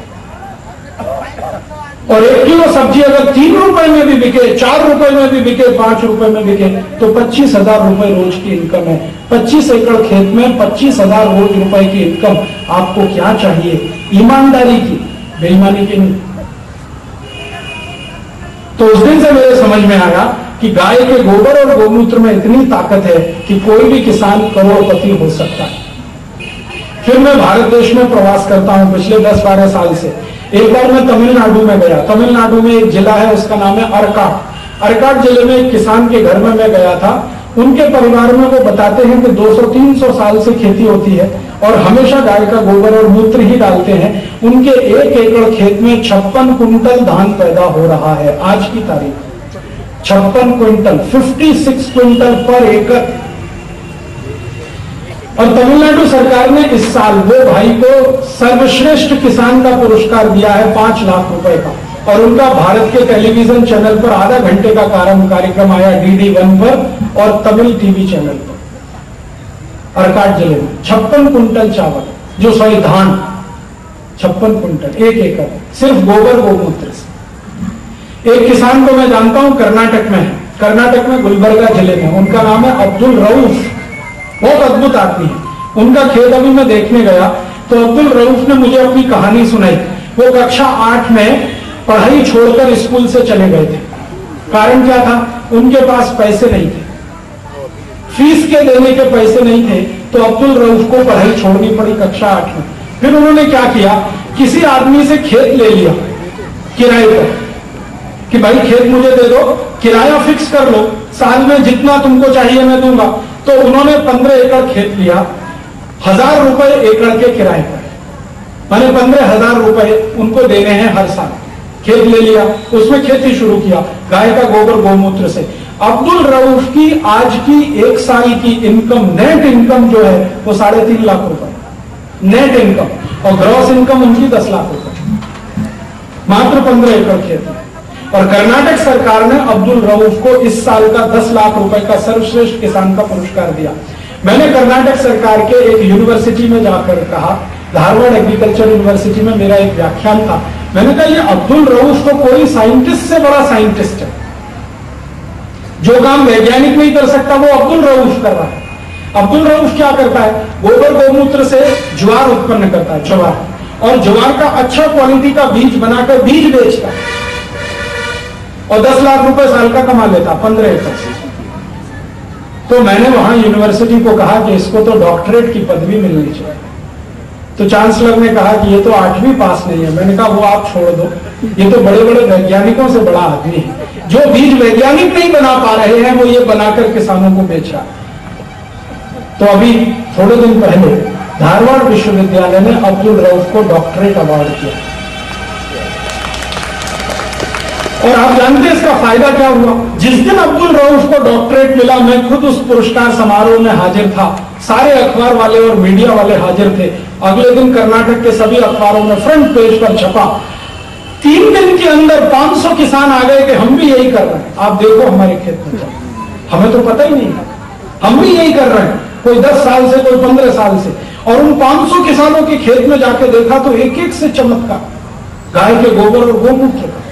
और एक किलो सब्जी अगर तीन रुपए में भी बिके, चार रुपए में भी बिके, पांच रुपए में बिके, तो पच्चीस हजार रुपए रोज की इनकम है। पच्चीस एकड़ खेत में पच्चीस हजार रोज रुपए की इनकम, आपको क्या चाहिए? ईमानदारी की, बेईमानी की नहीं। तो उस दिन से मेरे समझ में आया कि गाय के गोबर और गोमूत्र में इतनी ताकत है कि कोई भी किसान करोड़पति हो सकता है। फिर मैं भारत देश में प्रवास करता हूं पिछले दस बारह साल से। एक बार मैं तमिलनाडु में गया। तमिलनाडु में एक जिला है, उसका नाम है अरकाट। अरकाट जिले में एक किसान के घर में मैं गया था। उनके परिवार में वो बताते हैं कि दो सौ तीन सौ साल से खेती होती है और हमेशा गाय का गोबर और मूत्र ही डालते हैं। उनके एक एकड़ खेत में छप्पन कुंटल धान पैदा हो रहा है आज की तारीख, छप्पन क्विंटल, छप्पन क्विंटल पर एकड़। और तमिलनाडु सरकार ने इस साल वो भाई को सर्वश्रेष्ठ किसान का पुरस्कार दिया है पांच लाख रुपए का। और उनका भारत के टेलीविजन चैनल पर आधा घंटे का कार्यक्रम आया, डीडी वन पर और तमिल टीवी चैनल पर। अरकाट जिले में छप्पन कुंटल चावल, जो सॉरी धान, छप्पन कुंटल एक एकड़, सिर्फ गोबर गोमूत्र से। एक किसान को मैं जानता हूं, कर्नाटक में है, कर्नाटक में गुलबर्गा जिले में, उनका नाम है अब्दुल रऊफ। बहुत अद्भुत आदमी है। उनका खेत अभी मैं देखने गया तो अब्दुल रऊफ ने मुझे अपनी कहानी सुनाई। वो कक्षा आठ में पढ़ाई छोड़कर स्कूल से चले गए थे। कारण क्या था? उनके पास पैसे नहीं थे, फीस के देने के पैसे नहीं थे, तो अब्दुल रऊफ को पढ़ाई छोड़नी पड़ी कक्षा आठ में। फिर उन्होंने क्या किया, किसी आदमी से खेत ले लिया किराए पर कि भाई खेत मुझे दे दो, किराया फिक्स कर लो, साल में जितना तुमको चाहिए मैं दूंगा। तो उन्होंने पंद्रह एकड़ खेत लिया, हजार रुपए एकड़ के किराए पर, माने पंद्रह हजार रुपए उनको देने हैं हर साल। खेत ले लिया, उसमें खेती शुरू किया गाय का गोबर गोमूत्र से। अब्दुल रऊफ की आज की एक साल की इनकम, नेट इनकम जो है वो साढ़े तीन लाख रुपए नेट इनकम, और ग्रॉस इनकम उनकी दस लाख रुपए, मात्र पंद्रह एकड़ खेत में। और कर्नाटक सरकार ने अब्दुल रऊफ को इस साल का दस लाख रुपए का सर्वश्रेष्ठ किसान का पुरस्कार दिया। मैंने कर्नाटक सरकार के एक यूनिवर्सिटी में जाकर कहा, धारवाड़ एग्रीकल्चर यूनिवर्सिटी में मेरा एक व्याख्यान था। मैंने कहा ये अब्दुल रऊफ तो कोई साइंटिस्ट से बड़ा साइंटिस्ट है, जो काम वैज्ञानिक नहीं कर सकता वो अब्दुल रऊफ कर रहा है। अब्दुल रऊफ क्या करता है, गोबर गोमूत्र से ज्वार उत्पन्न करता है, ज्वार, और ज्वार का अच्छा क्वालिटी का बीज बनाकर बीज बेचता है और दस लाख रुपए साल का कमा लेता, पंद्रह एकड़ से। तो मैंने वहां यूनिवर्सिटी को कहा कि इसको तो डॉक्टरेट की पदवी मिलनी चाहिए। तो चांसलर ने कहा कि ये तो आठवीं पास नहीं है। मैंने कहा वो आप छोड़ दो, ये तो बड़े बड़े वैज्ञानिकों से बड़ा आदमी है। जो बीज वैज्ञानिक नहीं बना पा रहे हैं वो ये बनाकर किसानों को बेच रहा। तो अभी थोड़े दिन पहले धारवाड़ विश्वविद्यालय ने अब्दुल रऊफ को डॉक्टरेट अवार्ड किया। और आप जानते हैं इसका फायदा क्या हुआ? जिस दिन अब्दुल रऊफ को डॉक्टरेट मिला, मैं खुद उस पुरस्कार समारोह में हाजिर था। सारे अखबार वाले और मीडिया वाले हाजिर थे। अगले दिन कर्नाटक के सभी अखबारों में फ्रंट पेज पर छपा। तीन दिन के अंदर पांच सौ किसान आ गए कि हम भी यही कर रहे हैं, आप देखो हमारे खेत में, हमें तो पता ही नहीं था, हम भी यही कर रहे हैं, कोई दस साल से, कोई पंद्रह साल से। और उन पांच सौ किसानों के खेत में जाके देखा तो एक एक से चमत्कार गाय के गोबर और गोमूत्र का।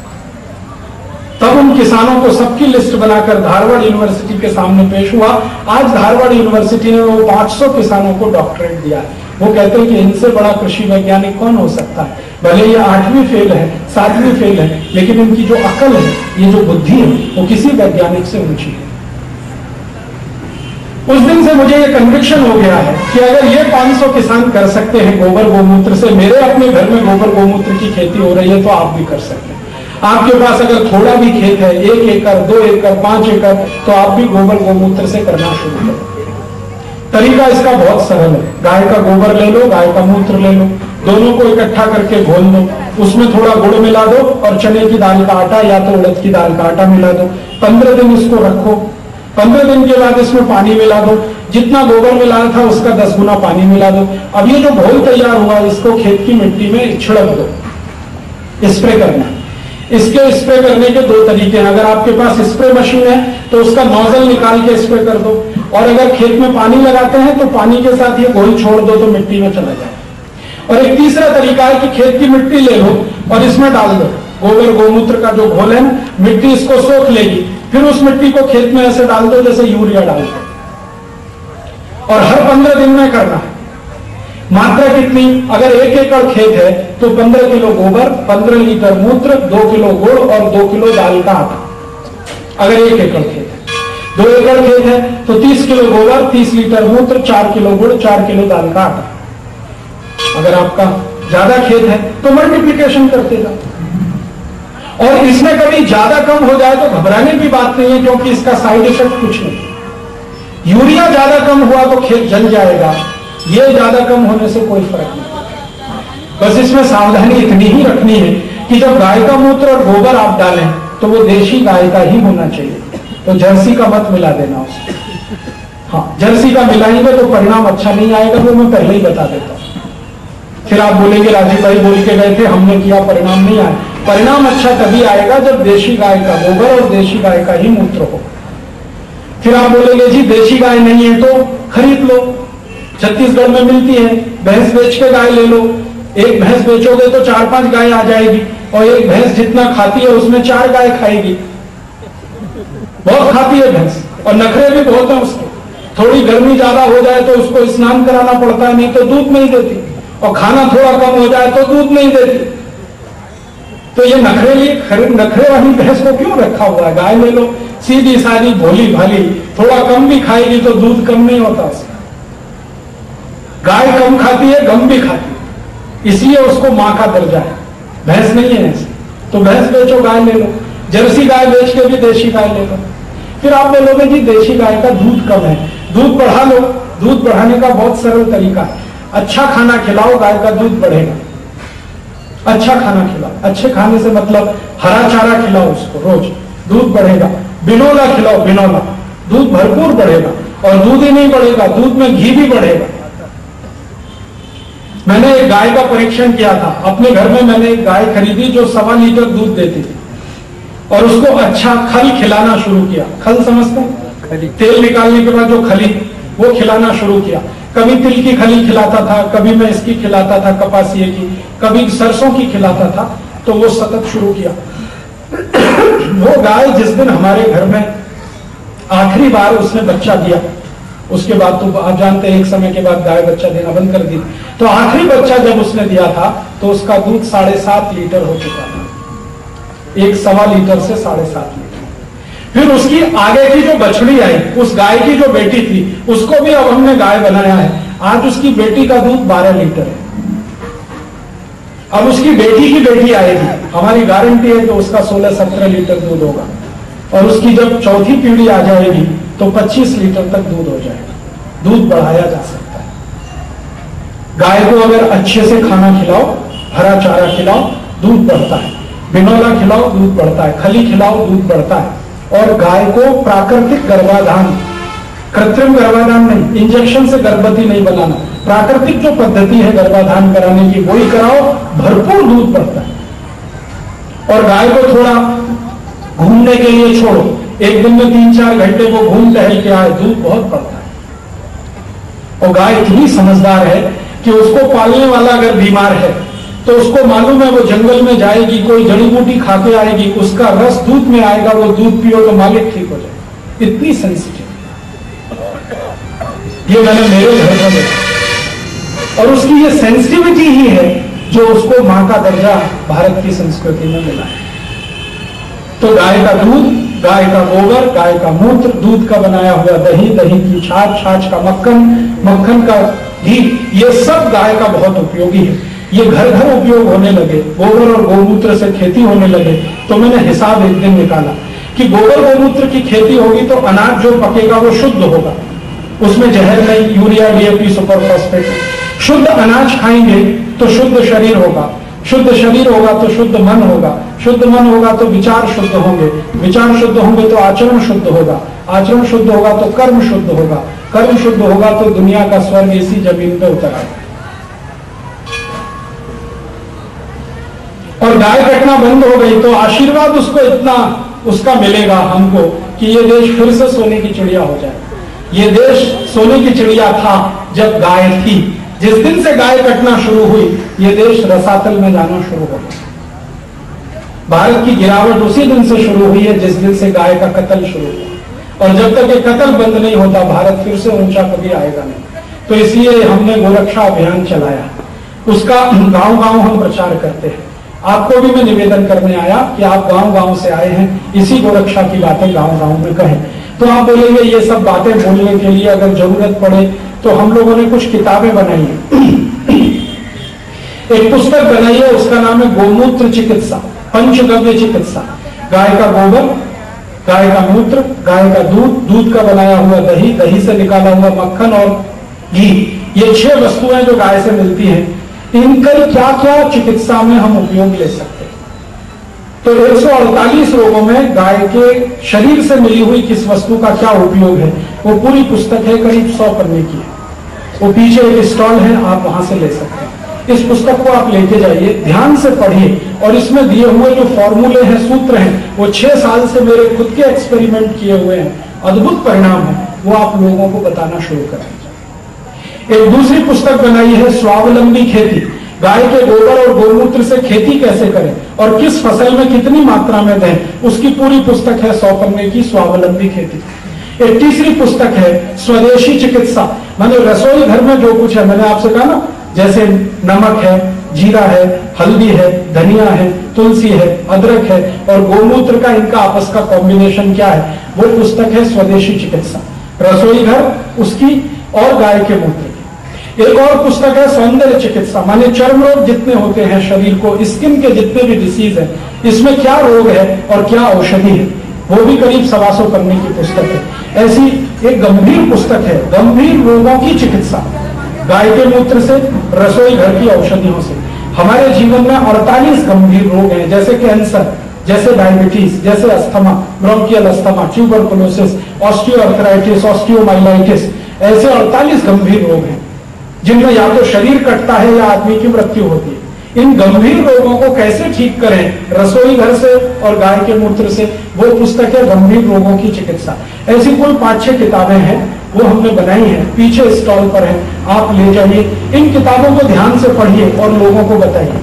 तब उन किसानों को सबकी लिस्ट बनाकर धारवाड़ यूनिवर्सिटी के सामने पेश हुआ। आज धारवाड़ यूनिवर्सिटी ने वो पांच सौ किसानों को डॉक्टरेट दिया है। वो कहते हैं कि इनसे बड़ा कृषि वैज्ञानिक कौन हो सकता है। भले ये आठवीं फेल है, सातवीं फेल है, लेकिन इनकी जो अकल है, ये जो बुद्धि है, वो किसी वैज्ञानिक से ऊंची है। उस दिन से मुझे ये कन्विक्शन हो गया है कि अगर ये पाँच सौ किसान कर सकते हैं गोबर गोमूत्र से, मेरे अपने घर में गोबर गोमूत्र की खेती हो रही है, तो आप भी कर सकते हैं। आपके पास अगर थोड़ा भी खेत है, एक एकड़, दो एकड़, पांच एकड़, तो आप भी गोबर गोमूत्र से करना शुरू करें। तरीका इसका बहुत सरल है। गाय का गोबर ले लो, गाय का मूत्र ले लो, दोनों को इकट्ठा करके घोल दो, उसमें थोड़ा गुड़ मिला दो और चने की दाल का आटा या तो उड़द की दाल का आटा मिला दो। पंद्रह दिन इसको रखो। पंद्रह दिन के बाद इसमें पानी मिला दो, जितना गोबर मिलाया था उसका दस गुना पानी मिला दो। अब ये जो घोल तैयार हुआ, इसको खेत की मिट्टी में छिड़क दो। स्प्रे करना, इसके स्प्रे करने के दो तरीके हैं। अगर आपके पास स्प्रे मशीन है तो उसका नोजल निकाल के स्प्रे कर दो, और अगर खेत में पानी लगाते हैं तो पानी के साथ ये घोल छोड़ दो तो मिट्टी में चला जाए। और एक तीसरा तरीका है कि खेत की मिट्टी ले लो और इसमें डाल दो गोबर गोमूत्र का जो घोल है, मिट्टी इसको सोख लेगी, फिर उस मिट्टी को खेत में ऐसे डाल दो जैसे यूरिया डालते, और हर पंद्रह दिन में करना है। मात्रा कितनी? अगर एक एकड़ खेत है तो पंद्रह किलो गोबर, पंद्रह लीटर मूत्र, दो किलो गुड़ और दो किलो दाल का आटा। अगर एक एकड़ खेत है, दो एकड़ खेत है तो तीस किलो गोबर, तीस लीटर मूत्र, चार किलो गुड़, चार किलो दाल का आटा। अगर आपका ज्यादा खेत है तो मल्टीप्लीकेशन करते जाओ। और इसमें कभी ज्यादा कम हो जाए तो घबराने की बात नहीं है, क्योंकि इसका साइड इफेक्ट कुछ नहीं। यूरिया ज्यादा कम हुआ तो खेत जल जाएगा, ये ज्यादा कम होने से कोई फर्क नहीं। बस इसमें सावधानी इतनी ही रखनी है कि जब गाय का मूत्र और गोबर आप डालें तो वो देशी गाय का ही होना चाहिए, तो जर्सी का मत मिला देना उसको। हाँ, जर्सी का मिलाएंगे तो परिणाम अच्छा नहीं आएगा, वो मैं पहले ही बता देता हूं। फिर आप बोलेंगे राजीव भाई बोल के गए थे, हमने किया, परिणाम नहीं आया। परिणाम अच्छा तभी आएगा जब देशी गाय का गोबर और देशी गाय का ही मूत्र हो। फिर आप बोलेंगे जी देशी गाय नहीं है तो खरीद लो, छत्तीसगढ़ में मिलती है, भैंस बेच के गाय ले लो। एक भैंस बेचोगे तो चार पांच गाय आ जाएगी, और एक भैंस जितना खाती है उसमें चार गाय खाएगी। बहुत खाती है भैंस, और नखरे भी बहुत है उसके। थोड़ी गर्मी ज्यादा हो जाए तो उसको स्नान कराना पड़ता है, नहीं तो दूध नहीं देती, और खाना थोड़ा कम हो जाए तो दूध नहीं देती। तो ये नखरे लिए नखरे वाली भैंस को क्यों रखा हुआ है? गाय ले लो, सीधी सादी भोली भाली, थोड़ा कम भी खाएगी तो दूध कम नहीं होता उसका। गाय कम खाती है, गम भी खाती है, इसलिए उसको मां का दर्जा है। भैंस नहीं है ऐसे, तो भैंस बेचो, गाय ले लो। जर्सी गाय बेच के भी देशी गाय ले लो। फिर आप बोलोगे जी देशी गाय का दूध कम है, दूध बढ़ा लो। दूध बढ़ाने का बहुत सरल तरीका है, अच्छा खाना खिलाओ, गाय का दूध बढ़ेगा। अच्छा खाना खिलाओ, अच्छे खाने से मतलब हरा चारा खिलाओ उसको रोज, दूध बढ़ेगा। बिनोला खिलाओ, बिनोला, दूध भरपूर बढ़ेगा। और दूध ही नहीं बढ़ेगा, दूध में घी भी बढ़ेगा। मैंने एक गाय का परीक्षण किया था अपने घर में। मैंने एक गाय खरीदी जो सवा लीटर दूध देती थी, और उसको अच्छा खल खिलाना शुरू किया। खल समझते हैं? तेल निकालने के बाद जो खली, वो खिलाना शुरू किया। कभी तिल की खली खिलाता था, कभी मैं इसकी खिलाता था, कपासिए की, कभी सरसों की खिलाता था। तो वो सतत शुरू किया। वो गाय जिस दिन हमारे घर में आखिरी बार उसने बच्चा दिया, उसके बाद तो आप जानते हैं एक समय के बाद गाय बच्चा देना बंद कर दी। तो आखिरी बच्चा जब उसने दिया था तो उसका दूध साढ़े सात लीटर हो चुका था, एक सवा लीटर से साढ़े सात लीटर। फिर उसकी आगे की जो बछड़ी आई, उस गाय की जो बेटी थी, उसको भी अब हमने गाय बनाया है। आज उसकी बेटी का दूध बारह लीटर है। अब उसकी बेटी की बेटी आएगी, हमारी गारंटी है कि उसका सोलह सत्रह लीटर दूध होगा। और उसकी जब चौथी पीढ़ी आ जाएगी तो पच्चीस लीटर तक दूध हो जाएगा। दूध बढ़ाया जा सकता है। गाय को अगर अच्छे से खाना खिलाओ, हरा चारा खिलाओ, दूध बढ़ता है। बिनौला खिलाओ, दूध बढ़ता है। खली खिलाओ, दूध बढ़ता है। और गाय को प्राकृतिक गर्भाधान, कृत्रिम गर्भाधान नहीं, इंजेक्शन से गर्भवती नहीं बनाना, प्राकृतिक जो पद्धति है गर्भाधान कराने की वही कराओ, भरपूर दूध बढ़ता है। और गाय को थोड़ा घूमने के लिए छोड़ो, एक दिन में तीन चार घंटे वो घूम टहल के आए, दूध बहुत बढ़ता है। और गाय इतनी समझदार है कि उसको पालने वाला अगर बीमार है तो उसको मालूम है वो जंगल में जाएगी, कोई जड़ी बूटी खा के आएगी, उसका रस दूध में आएगा, वो दूध पियो तो मालिक ठीक हो जाए। इतनी सेंसिटिव, ये मैंने मेरे घर में देखा। और उसकी ये सेंसिटिविटी ही है जो उसको मां का दर्जा भारत की संस्कृति में मिला है। तो गाय का दूध, गाय का गोबर, गाय का मूत्र, दूध का बनाया हुआ दही, दही की छाछ, छाछ का मक्खन, मक्खन का घी, ये सब गाय का बहुत उपयोगी है। ये घर घर उपयोग होने लगे, गोबर और गोमूत्र से खेती होने लगे। तो मैंने हिसाब एक दिन निकाला कि गोबर गोमूत्र की खेती होगी तो अनाज जो पकेगा वो शुद्ध होगा, उसमें जहर नहीं, यूरिया, डीएपी, सुपर फॉस्फेट। शुद्ध अनाज खाएंगे तो शुद्ध शरीर होगा, शुद्ध शरीर होगा तो शुद्ध मन होगा, शुद्ध मन होगा तो विचार शुद्ध होंगे, विचार शुद्ध होंगे तो आचरण शुद्ध होगा, आचरण शुद्ध होगा तो कर्म शुद्ध होगा, कर्म शुद्ध होगा तो दुनिया का स्वर्ग इसी जमीन पे उतर आएगा। और गाय कटना बंद हो गई तो आशीर्वाद उसको इतना उसका मिलेगा हमको कि ये देश फिर से सोने की चिड़िया हो जाए। ये देश सोने की चिड़िया था जब गाय थी। जिस दिन से गाय कटना शुरू हुई ये देश रसातल में जाना शुरू हो गया। भारत की गिरावट उसी दिन से शुरू हुई है जिस दिन से गाय का कत्ल शुरू हुआ। और जब तक ये कत्ल बंद नहीं होता भारत फिर से ऊंचा कभी आएगा नहीं। तो इसलिए हमने गोरक्षा अभियान चलाया, उसका गांव गांव हम प्रचार करते हैं। आपको भी मैं निवेदन करने आया कि आप गांव गांव से आए हैं, इसी गोरक्षा की बातें गांव गांव में कहें। तो आप बोलेंगे ये सब बातें बोलने के लिए अगर जरूरत पड़े तो हम लोगों ने कुछ किताबें बनाई है। एक पुस्तक बनाई है, उसका नाम है गोमूत्र चिकित्सा, पंचगव्य चिकित्सा। गाय का गोबर, गाय का मूत्र, गाय का दूध, दूध का बनाया हुआ दही, दही से निकाला हुआ मक्खन और घी, ये छह वस्तुएं जो गाय से मिलती हैं, इनका क्या क्या चिकित्सा में हम उपयोग ले सकते हैं। तो एक सौ अड़तालीस रोगों में गाय के शरीर से मिली हुई किस वस्तु का क्या उपयोग है, वो पूरी पुस्तक है, करीब सौ पन्ने की है। वो पीछे एक स्टॉल है, आप वहां से ले सकते हैं। इस पुस्तक को आप लेके जाइए, ध्यान से पढ़िए और इसमें दिए हुए जो फॉर्मूले हैं, सूत्र हैं, वो छह साल से मेरे खुद के एक्सपेरिमेंट किए हुए हैं, अद्भुत परिणाम है, वो आप लोगों को बताना शुरू करें। एक दूसरी पुस्तक बनाई है स्वावलंबी खेती, गाय के गोबर और गोमूत्र से खेती कैसे करें और किस फसल में कितनी मात्रा में दें, उसकी पूरी पुस्तक है सौ पन्ने की, स्वावलंबी खेती। एक तीसरी पुस्तक है स्वदेशी चिकित्सा, माने रसोई घर में जो कुछ है, मैंने आपसे कहा ना, जैसे नमक है, जीरा है, हल्दी है, धनिया है, तुलसी है, अदरक है और गोमूत्र का इनका आपस का कॉम्बिनेशन क्या है, वो पुस्तक है स्वदेशी चिकित्सा। रसोई घर उसकी और गाय के मूत्र। एक और पुस्तक है सौंदर्य चिकित्सा, माने चर्म रोग जितने होते हैं शरीर को, स्किन के जितने भी डिसीज है, इसमें क्या रोग है और क्या औषधि है, वो भी करीब सवा सौ पन्ने की पुस्तक है। ऐसी एक गंभीर पुस्तक है, गंभीर रोगों की चिकित्सा, गाय के मूत्र से, रसोई घर की औषधियों से। हमारे जीवन में अड़तालीस गंभीर रोग हैं, जैसे कैंसर, जैसे डायबिटीज, जैसे asthma, bronchial asthma, tuberculosis, osteoarthritis, osteomyelitis, ऐसे अड़तालीस गंभीर रोग हैं जिनमें या तो शरीर कटता है या आदमी की मृत्यु होती है। इन गंभीर रोगों को कैसे ठीक करें रसोई घर से और गाय के मूत्र से, वो पुस्तक है गंभीर रोगों की चिकित्सा। ऐसी कुल पांच छह किताबें हैं, वो हमने बनाई हैं, पीछे स्टॉल पर है, आप ले जाइए। इन किताबों को ध्यान से पढ़िए और लोगों को बताइए।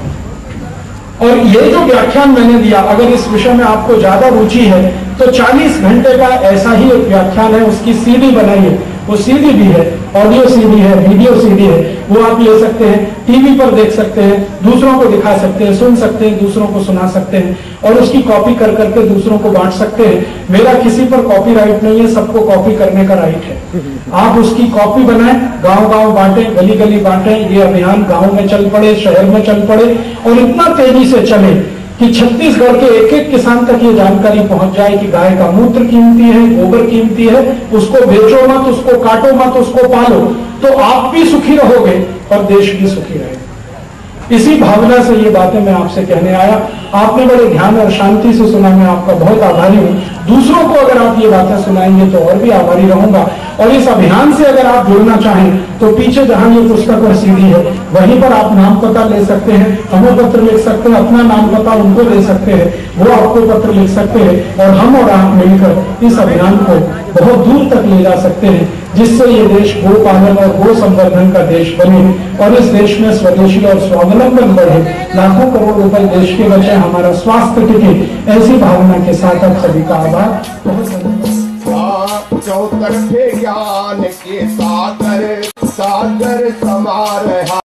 और ये जो व्याख्यान मैंने दिया, अगर इस विषय में आपको ज्यादा रुचि है तो चालीस घंटे का ऐसा ही एक व्याख्यान है, उसकी सीडी बनाई है, वो सीडी भी है, ऑडियो सीडी है, वीडियो सीडी है, वो आप ले सकते हैं, टीवी पर देख सकते हैं, दूसरों को दिखा सकते हैं, सुन सकते हैं, दूसरों को सुना सकते हैं और उसकी कॉपी कर करके दूसरों को बांट सकते हैं। मेरा किसी पर कॉपीराइट नहीं है, सबको कॉपी करने का राइट है। आप उसकी कॉपी बनाएं, गांव गांव बांटें, गली गली बांटें, ये अभियान गांव में चल पड़े, शहर में चल पड़े और इतना तेजी से चले कि छत्तीसगढ़ के एक एक किसान तक ये जानकारी पहुंच जाए कि गाय का मूत्र कीमती है, गोबर कीमती है, उसको बेचो मत, उसको काटो मत, उसको पालो, तो आप भी सुखी रहोगे और देश भी सुखी रहेगा। इसी भावना से ये बातें मैं आपसे कहने आया। आपने बड़े ध्यान और शांति से सुना, मैं आपका बहुत आभारी हूँ। दूसरों को अगर आप ये बातें सुनाएंगे तो और भी आभारी रहूंगा। और इस अभियान से अगर आप जुड़ना चाहें तो पीछे जहां ये पुस्तक और सीडी है वहीं पर आप नाम पता ले सकते हैं, हमें पत्र लिख सकते हैं, अपना नाम पता उनको दे सकते हैं, वो आपको पत्र लिख सकते हैं और हम और आप मिलकर इस अभियान को बहुत दूर तक ले जा सकते हैं, जिससे ये देश गो पालन और गो संवर्धन का देश बने और इस देश में स्वदेशी और स्वावलंबन बढ़े, लाखों करोड़ रुपए देश के बचे, हमारा स्वास्थ्य टिके। ऐसी भावना के साथ आप सभी का आभार। बहुत चौतरफे ज्ञान के सागर सागर समार